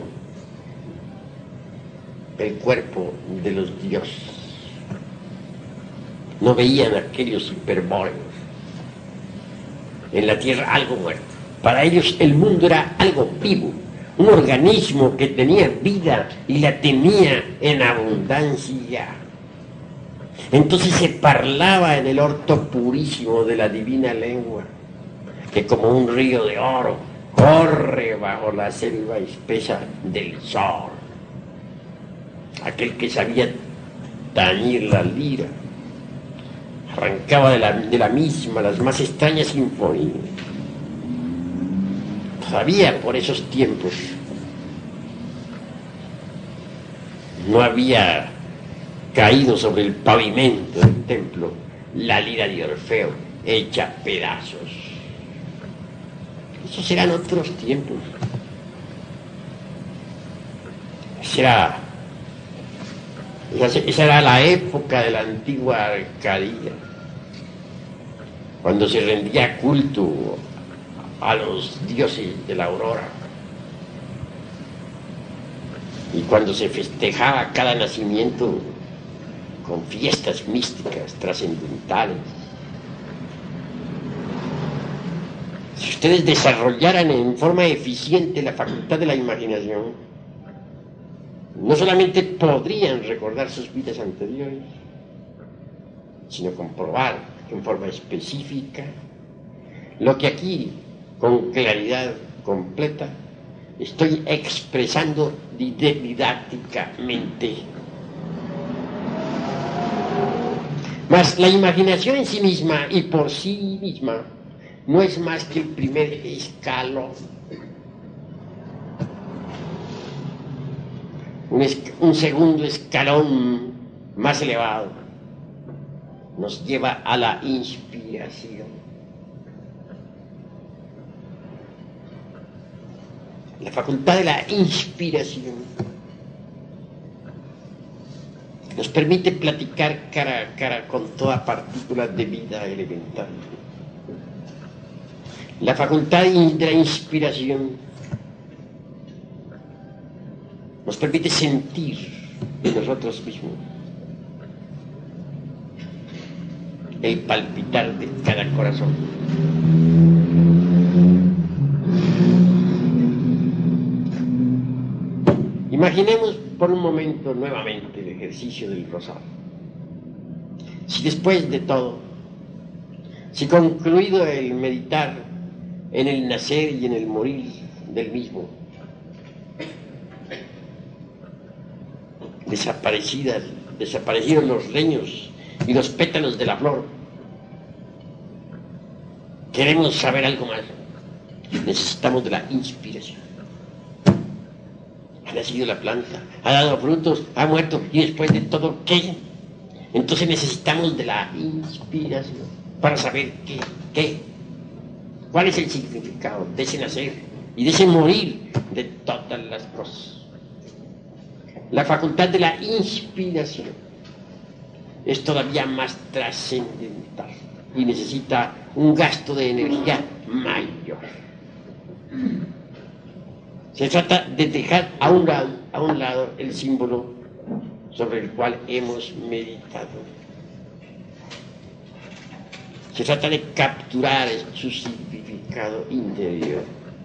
el cuerpo de los dioses. No veían aquellos hiperbóreos en la tierra algo muerto. Para ellos el mundo era algo vivo, un organismo que tenía vida y la tenía en abundancia. Entonces se parlaba en el orto purísimo de la divina lengua, que como un río de oro corre bajo la selva espesa del sol. Aquel que sabía tañir la lira arrancaba de la, de la misma las más extrañas sinfonías. Todavía por esos tiempos no había caído sobre el pavimento del templo la lira de Orfeo hecha pedazos. Esos eran otros tiempos. Esa era, esa era la época de la antigua Arcadia, cuando se rendía culto a los dioses de la aurora y cuando se festejaba cada nacimiento con fiestas místicas, trascendentales. Si ustedes desarrollaran en forma eficiente la facultad de la imaginación, no solamente podrían recordar sus vidas anteriores, sino comprobar en forma específica lo que aquí, con claridad completa, estoy expresando didácticamente. Mas la imaginación en sí misma y por sí misma no es más que el primer escalón. Un, es, un segundo escalón más elevado nos lleva a la inspiración. La facultad de la inspiración nos permite platicar cara a cara con toda partícula de vida elemental. La facultad de la inspiración nos permite sentir en nosotros mismos el palpitar de cada corazón. Imaginemos por un momento nuevamente el ejercicio del rosario. Si después de todo, si concluido el meditar en el nacer y en el morir del mismo, desaparecidas, desaparecieron los leños y los pétalos de la flor, queremos saber algo más, necesitamos de la inspiración. Ha nacido la planta, ha dado frutos, ha muerto, y después de todo, ¿qué? Entonces necesitamos de la inspiración para saber qué, qué, cuál es el significado de ese nacer y de ese morir de todas las cosas. La facultad de la inspiración es todavía más trascendental y necesita un gasto de energía mayor. Se trata de dejar a un lado, a un lado el símbolo sobre el cual hemos meditado. Se trata de capturar su significado interior.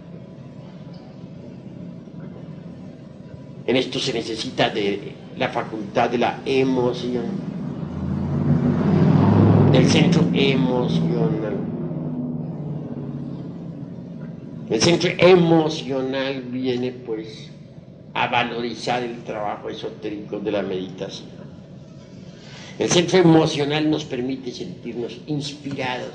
En esto se necesita de la facultad de la emoción, del centro emocional. El centro emocional viene pues a valorizar el trabajo esotérico de la meditación. El centro emocional nos permite sentirnos inspirados.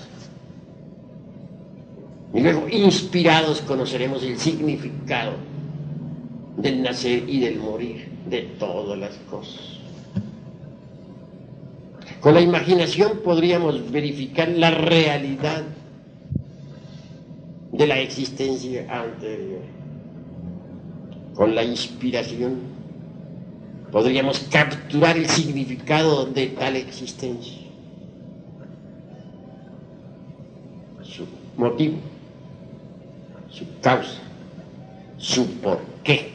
Y luego, inspirados, conoceremos el significado del nacer y del morir de todas las cosas. Con la imaginación podríamos verificar la realidad de la existencia anterior. Con la inspiración podríamos capturar el significado de tal existencia, su motivo, su causa, su porqué.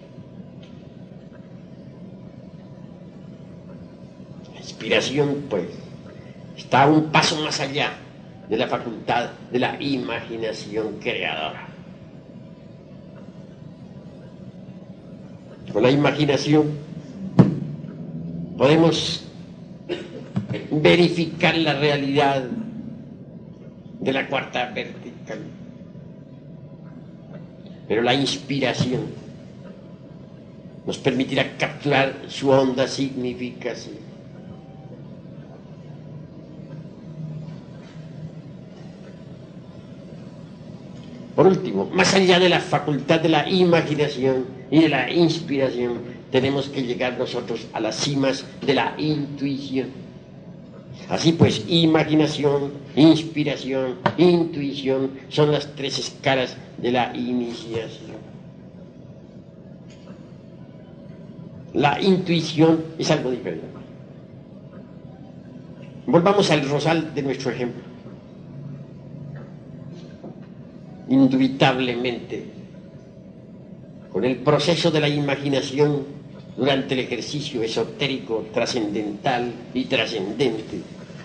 La inspiración, pues, está un paso más allá de la facultad de la imaginación creadora. Con la imaginación podemos verificar la realidad de la cuarta vertical. Pero la inspiración nos permitirá capturar su honda significación. Por último, más allá de la facultad de la imaginación y de la inspiración, tenemos que llegar nosotros a las cimas de la intuición. Así pues, imaginación, inspiración, intuición son las tres escalas de la iniciación. La intuición es algo diferente. Volvamos al rosal de nuestro ejemplo. Indubitablemente, con el proceso de la imaginación durante el ejercicio esotérico, trascendental y trascendente,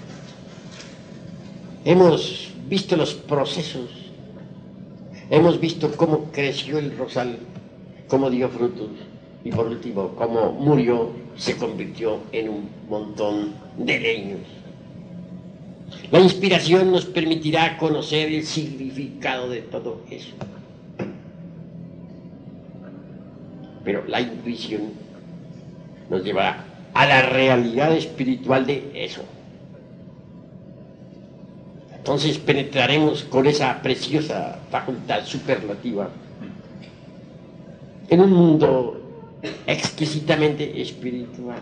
hemos visto los procesos, hemos visto cómo creció el rosal, cómo dio frutos y por último cómo murió, se convirtió en un montón de leños. La inspiración nos permitirá conocer el significado de todo eso. Pero la intuición nos llevará a la realidad espiritual de eso. Entonces penetraremos con esa preciosa facultad superlativa en un mundo exquisitamente espiritual.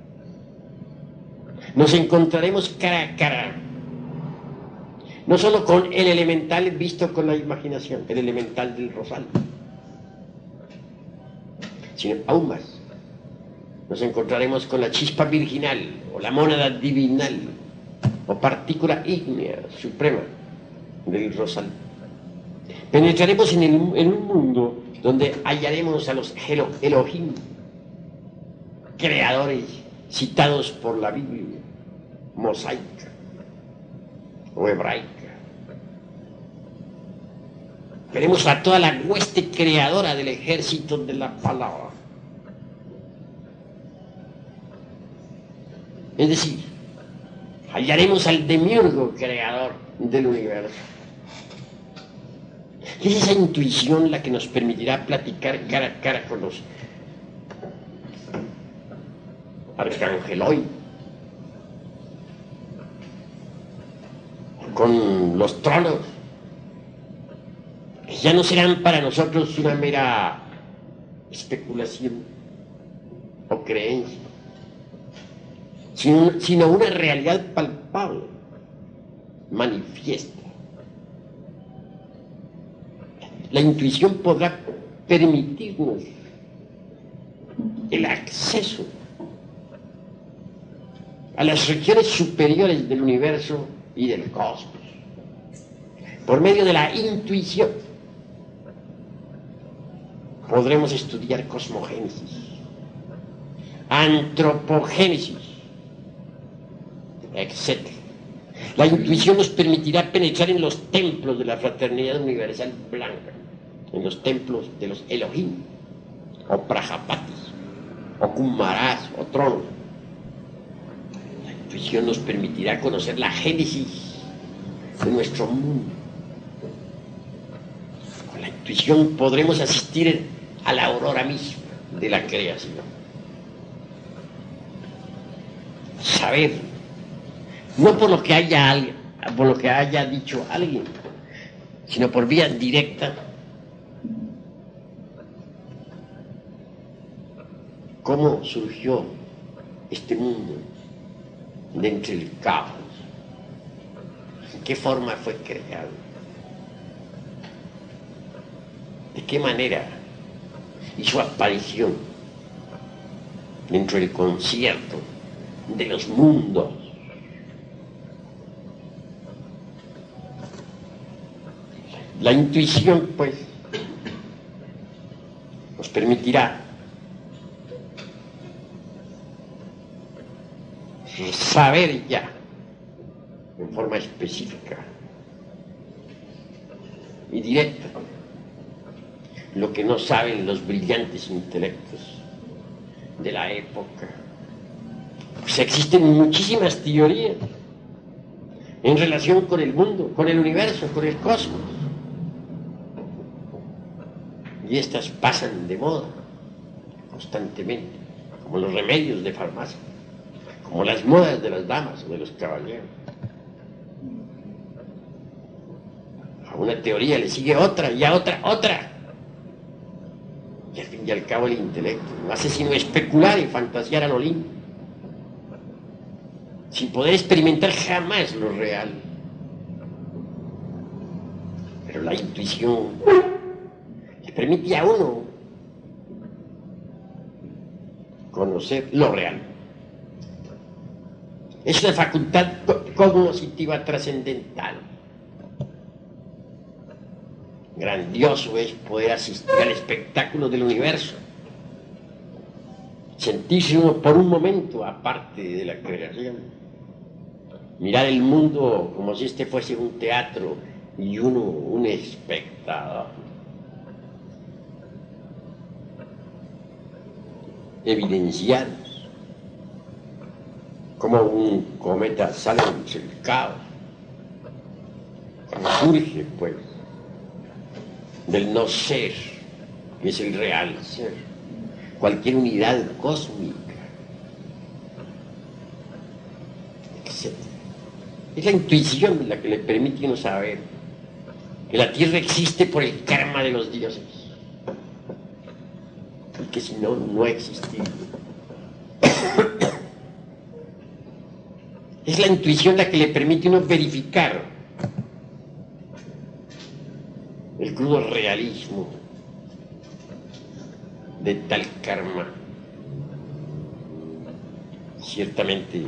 Nos encontraremos cara a cara, no solo con el elemental visto con la imaginación, el elemental del rosal, sino aún más. Nos encontraremos con la chispa virginal, o la mónada divinal, o partícula ígnea suprema del rosal. Penetraremos en, el, en un mundo donde hallaremos a los Elohim, creadores citados por la Biblia, mosaica o hebraica. Veremos a toda la hueste creadora del ejército de la palabra. Es decir, hallaremos al demiurgo creador del universo. Es esa intuición la que nos permitirá platicar cara a cara con los arcangeloi, con los tronos, que ya no serán para nosotros una mera especulación o creencia, sino, sino una realidad palpable, manifiesta. La intuición podrá permitirnos el acceso a las regiones superiores del universo y del cosmos. Por medio de la intuición podremos estudiar cosmogénesis, antropogénesis, etcétera. La intuición nos permitirá penetrar en los templos de la fraternidad universal blanca, en los templos de los Elohim, o Prajapatis, o Kumaras, o tronos. La intuición nos permitirá conocer la génesis de nuestro mundo. Con la intuición podremos asistir a la aurora misma de la creación. Saber, no por lo que haya alguien, por lo que haya dicho alguien, sino por vía directa, cómo surgió este mundo de entre el caos, en qué forma fue creado, de qué manera hizo aparición dentro del concierto de los mundos. La intuición, pues, nos permitirá saber ya, en forma específica y directa, lo que no saben los brillantes intelectos de la época. Pues existen muchísimas teorías en relación con el mundo, con el universo, con el cosmos. Y estas pasan de moda constantemente, como los remedios de farmacia, como las modas de las damas o de los caballeros. A una teoría le sigue otra y a otra, otra. Y al fin y al cabo el intelecto no hace sino especular y fantasear a lo lindo, sin poder experimentar jamás lo real. Pero la intuición le permite a uno conocer lo real. Es una facultad cognoscitiva trascendental. Grandioso es poder asistir al espectáculo del universo, sentirse uno por un momento aparte de la creación, mirar el mundo como si este fuese un teatro y uno un espectador. Evidenciar como un cometa sale del caos, como surge, pues, del no ser, que es el real ser, cualquier unidad cósmica, etcétera. Es la intuición la que le permite a uno saber que la Tierra existe por el karma de los dioses, y que si no, no existiría. Es la intuición la que le permite a uno verificar el crudo realismo de tal karma. Ciertamente,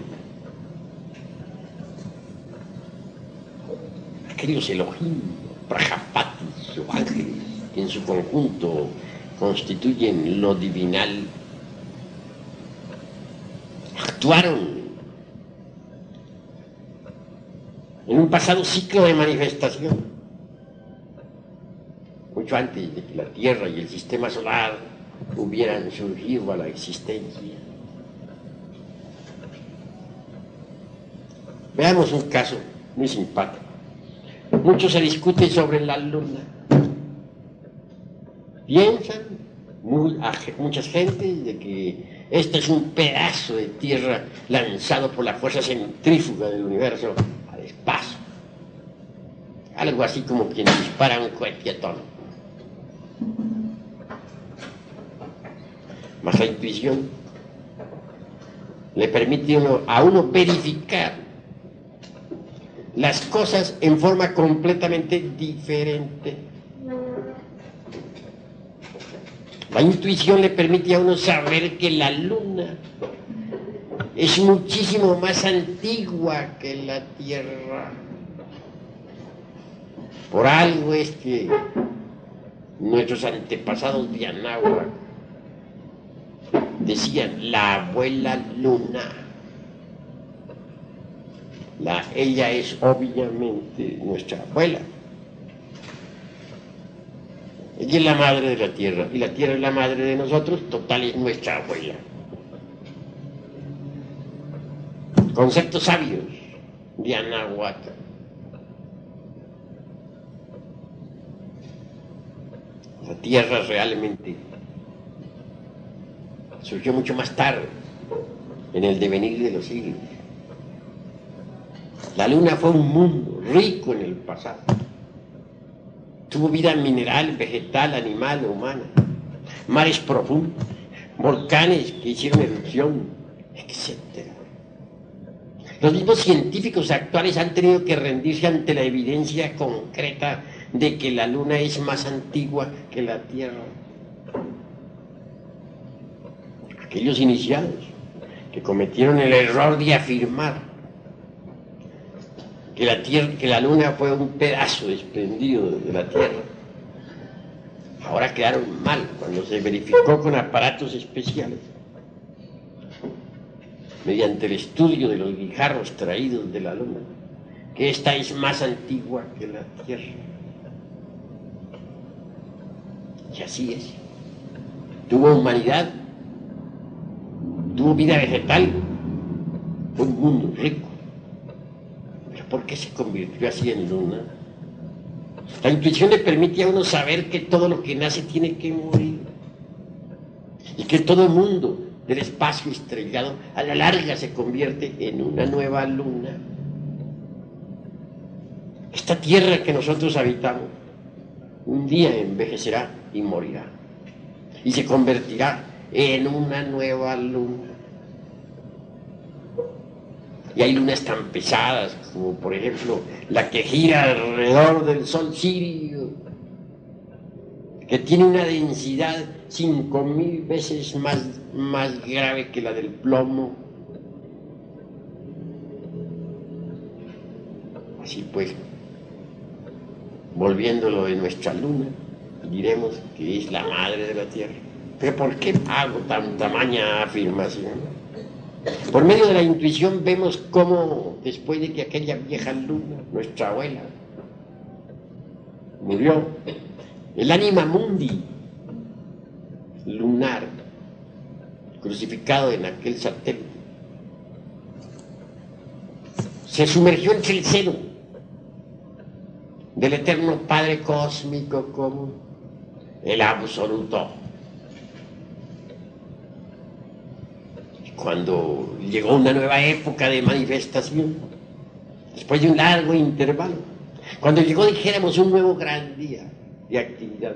aquellos Elohim, Prajapatis o ángeles, que en su conjunto constituyen lo divinal, actuaron en un pasado ciclo de manifestación, mucho antes de que la Tierra y el sistema solar hubieran surgido a la existencia. Veamos un caso muy simpático. Mucho se discute sobre la Luna. Piensan muy, muchas gentes de que este es un pedazo de tierra lanzado por la fuerza centrífuga del universo al espacio. Algo así como quien dispara un cohete atómico. Mas la intuición le permite uno, a uno verificar las cosas en forma completamente diferente. La intuición le permite a uno saber que la luna es muchísimo más antigua que la Tierra. Por algo es que nuestros antepasados de Anáhuac decían la abuela luna. La, ella es obviamente nuestra abuela. Ella es la madre de la tierra y la tierra es la madre de nosotros, total es nuestra abuela. Conceptos sabios de Anáhuac. La tierra realmente surgió mucho más tarde, en el devenir de los siglos. La luna fue un mundo rico en el pasado. Tuvo vida mineral, vegetal, animal, humana. Mares profundos, volcanes que hicieron erupción, etcétera. Los mismos científicos actuales han tenido que rendirse ante la evidencia concreta de que la luna es más antigua que la Tierra. Aquellos iniciados que cometieron el error de afirmar que la, tierra, que la luna fue un pedazo desprendido de la Tierra, ahora quedaron mal cuando se verificó con aparatos especiales, mediante el estudio de los guijarros traídos de la luna, que esta es más antigua que la Tierra. Y así es. Tuvo humanidad, tuvo vida vegetal, fue un mundo rico. Pero ¿por qué se convirtió así en luna? La intuición le permite a uno saber que todo lo que nace tiene que morir. Y que todo el mundo del espacio estrellado a la larga se convierte en una nueva luna. Esta tierra que nosotros habitamos un día envejecerá y morirá. Y se convertirá en una nueva luna. Y hay lunas tan pesadas como por ejemplo la que gira alrededor del Sol Sirio, que tiene una densidad cinco mil veces más, más grave que la del plomo. Así pues, volviéndolo de nuestra luna, diremos que es la madre de la Tierra. ¿Pero por qué hago tan tamaña afirmación? Por medio de la intuición vemos cómo, después de que aquella vieja luna, nuestra abuela, murió, el ánima mundi lunar, crucificado en aquel satélite, se sumergió entre el seno del eterno Padre cósmico como el absoluto. Cuando llegó una nueva época de manifestación, después de un largo intervalo, cuando llegó, dijéramos, un nuevo gran día de actividad,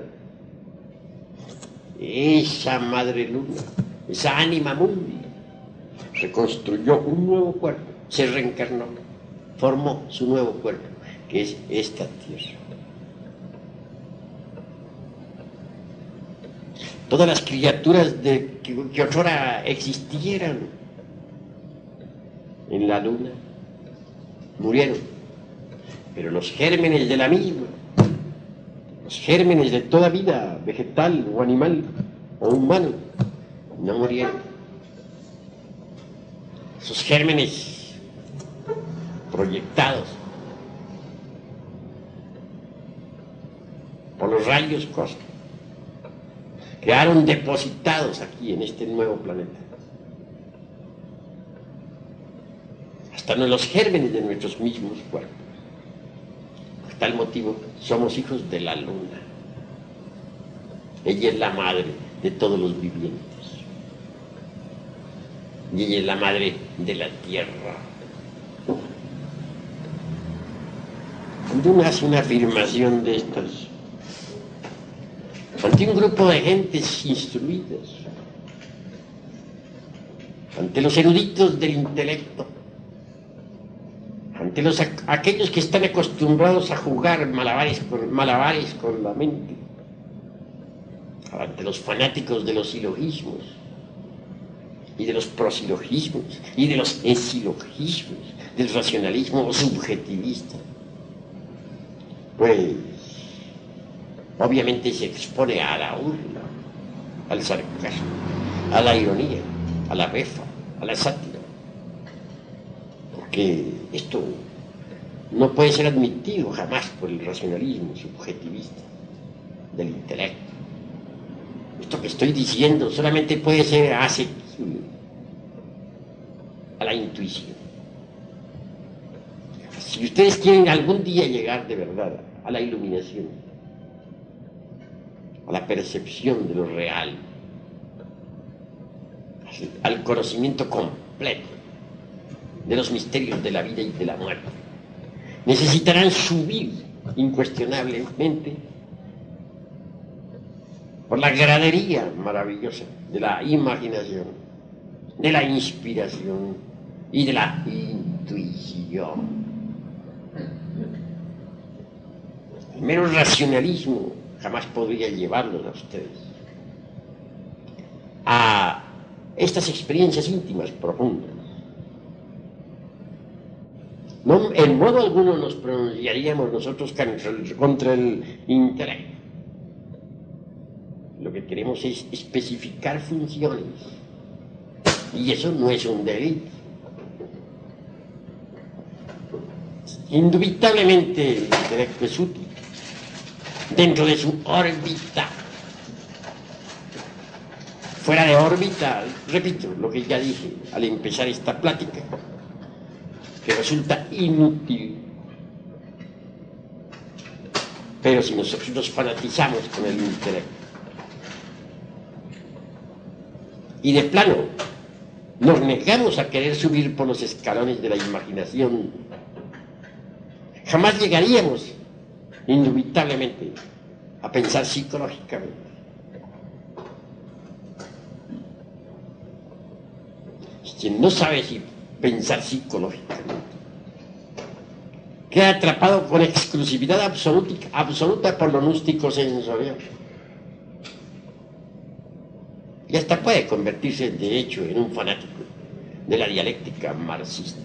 esa madre luna, esa ánima mundi, reconstruyó un nuevo cuerpo, se reencarnó, formó su nuevo cuerpo, que es esta tierra. Todas las criaturas de, que, que otrora existieran en la luna murieron, pero los gérmenes de la misma, los gérmenes de toda vida vegetal o animal o humano, no murieron. Esos gérmenes proyectados por los rayos cósmicos quedaron depositados aquí en este nuevo planeta. Hasta en los gérmenes de nuestros mismos cuerpos. Por tal motivo, somos hijos de la luna. Ella es la madre de todos los vivientes. Y ella es la madre de la tierra. Cuando uno hace una afirmación de estas, ante un grupo de gentes instruidas, ante los eruditos del intelecto, ante los, aquellos que están acostumbrados a jugar malabares con, malabares con la mente, ante los fanáticos de los silogismos y de los prosilogismos y de los esilogismos, del racionalismo subjetivista, pues obviamente se expone a la burla, al sarcasmo, a la ironía, a la befa, a la sátira, porque esto no puede ser admitido jamás por el racionalismo subjetivista del intelecto. Esto que estoy diciendo solamente puede ser asequible a la intuición. Si ustedes quieren algún día llegar de verdad a la iluminación, a la percepción de lo real, al conocimiento completo de los misterios de la vida y de la muerte, necesitarán subir incuestionablemente por la gradería maravillosa de la imaginación, de la inspiración y de la intuición. El mero racionalismo jamás podría llevarlos a ustedes a estas experiencias íntimas profundas. No, en modo alguno nos pronunciaríamos nosotros contra el, contra el intelecto. Lo que queremos es especificar funciones, y eso no es un delito. Indubitablemente el intelecto es útil dentro de su órbita. Fuera de órbita, repito lo que ya dije al empezar esta plática, que resulta inútil. Pero si nosotros nos fanatizamos con el intelecto y de plano nos negamos a querer subir por los escalones de la imaginación, jamás llegaríamos indubitablemente a pensar psicológicamente. Quien no sabe si pensar psicológicamente queda atrapado con exclusividad absoluta, absoluta por lo gnóstico sensorial, y hasta puede convertirse de hecho en un fanático de la dialéctica marxista.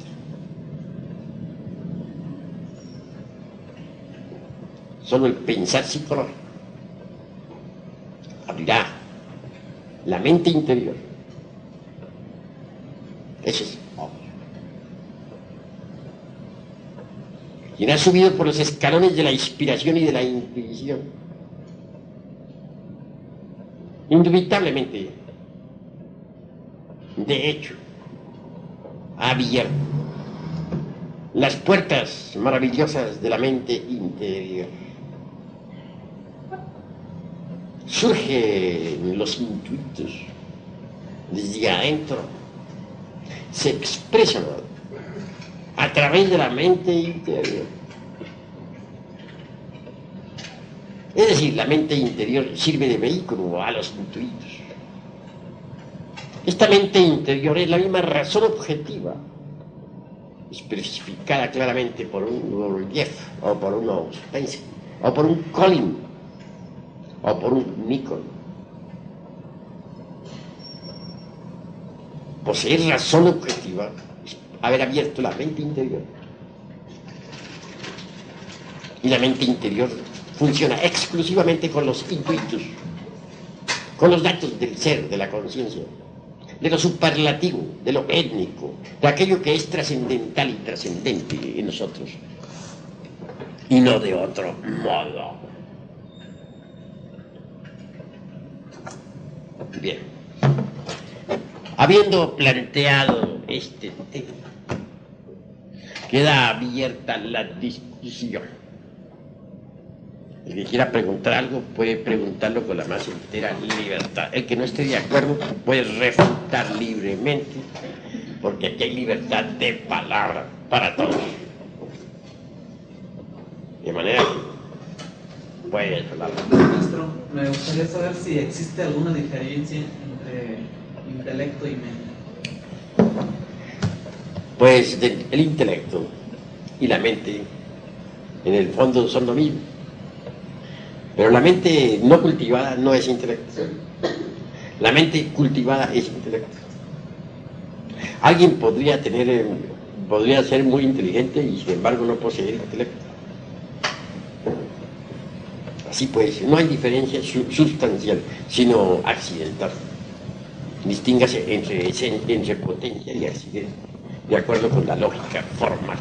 Solo el pensar psicológico abrirá la mente interior. Eso es obvio. Quien ha subido por los escalones de la inspiración y de la intuición, indubitablemente, de hecho, ha abierto las puertas maravillosas de la mente interior. Surgen los intuitos desde adentro, se expresan a través de la mente interior. Es decir, la mente interior sirve de vehículo a los intuitos. Esta mente interior es la misma razón objetiva, especificada claramente por un Gurdjieff, o por un Ouspensky, o por un Collin, o por un Nikon. Poseer razón objetiva es haber abierto la mente interior. Y la mente interior funciona exclusivamente con los intuitos, con los datos del ser, de la conciencia, de lo superlativo, de lo étnico, de aquello que es trascendental y trascendente en nosotros, y no de otro modo. Bien, habiendo planteado este tema, queda abierta la discusión. El que quiera preguntar algo puede preguntarlo con la más entera libertad. El que no esté de acuerdo puede refutar libremente, porque aquí hay libertad de palabra para todos. De manera que puede hablar. Maestro, me gustaría saber si existe alguna diferencia entre intelecto y mente. Pues el intelecto y la mente en el fondo son lo mismo. Pero la mente no cultivada no es intelecto. La mente cultivada es intelecto. Alguien podría tener, eh, podría ser muy inteligente y sin embargo no poseer intelecto. Así pues, no hay diferencia sustancial, sino accidental. Distínguase entre, entre potencia y accidente, de acuerdo con la lógica formal.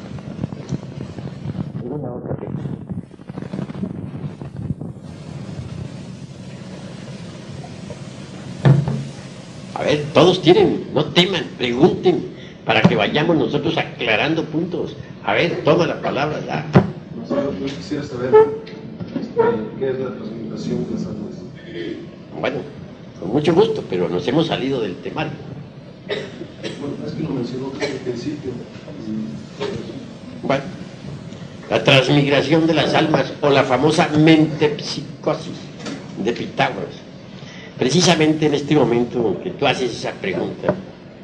A ver, todos tienen, no teman, pregunten, para que vayamos nosotros aclarando puntos. A ver, toma la palabra ya. No sé, yo quisiera saber este, qué es la transmutación de las almas. Bueno, con mucho gusto, pero nos hemos salido del temario. Bueno, es que lo mencionó desde el principio. Bueno, la transmigración de las almas o la famosa mentepsicosis de Pitágoras. Precisamente en este momento que tú haces esa pregunta,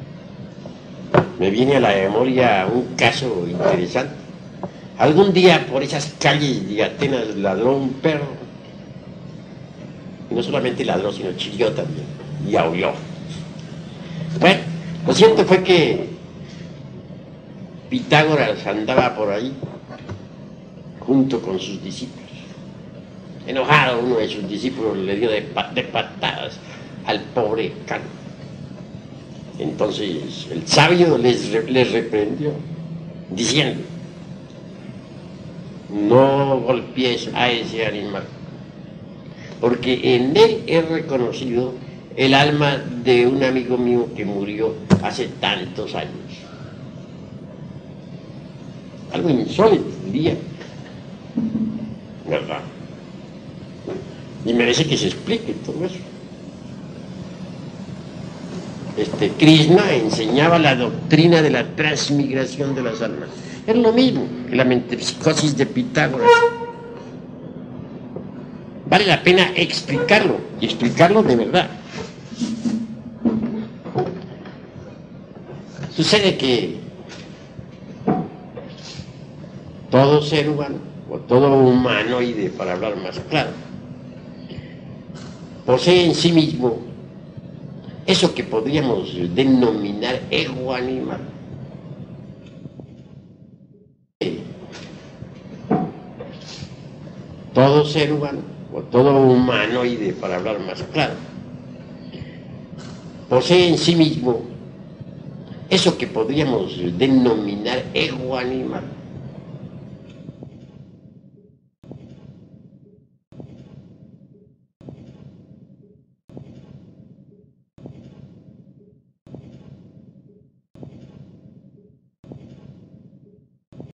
me viene a la memoria un caso interesante. Algún día por esas calles de Atenas ladró un perro. Y no solamente ladró, sino chilló también. Y aulló. Bueno, lo cierto fue que Pitágoras andaba por ahí junto con sus discípulos. Enojado, uno de sus discípulos le dio de, de patadas al pobre Can. Entonces el sabio les, les reprendió, diciendo: no golpees a ese animal, porque en él he reconocido el alma de un amigo mío que murió hace tantos años. Algo insólito, diría, ¿verdad? Y merece que se explique todo eso. Este, Krishna enseñaba la doctrina de la transmigración de las almas. Es lo mismo que la metempsicosis de Pitágoras. Vale la pena explicarlo, y explicarlo de verdad. Sucede que todo ser humano, o todo humanoide, para hablar más claro, posee en sí mismo eso que podríamos denominar ego animal. Todo ser humano, o todo humanoide, para hablar más claro, posee en sí mismo eso que podríamos denominar ego animal.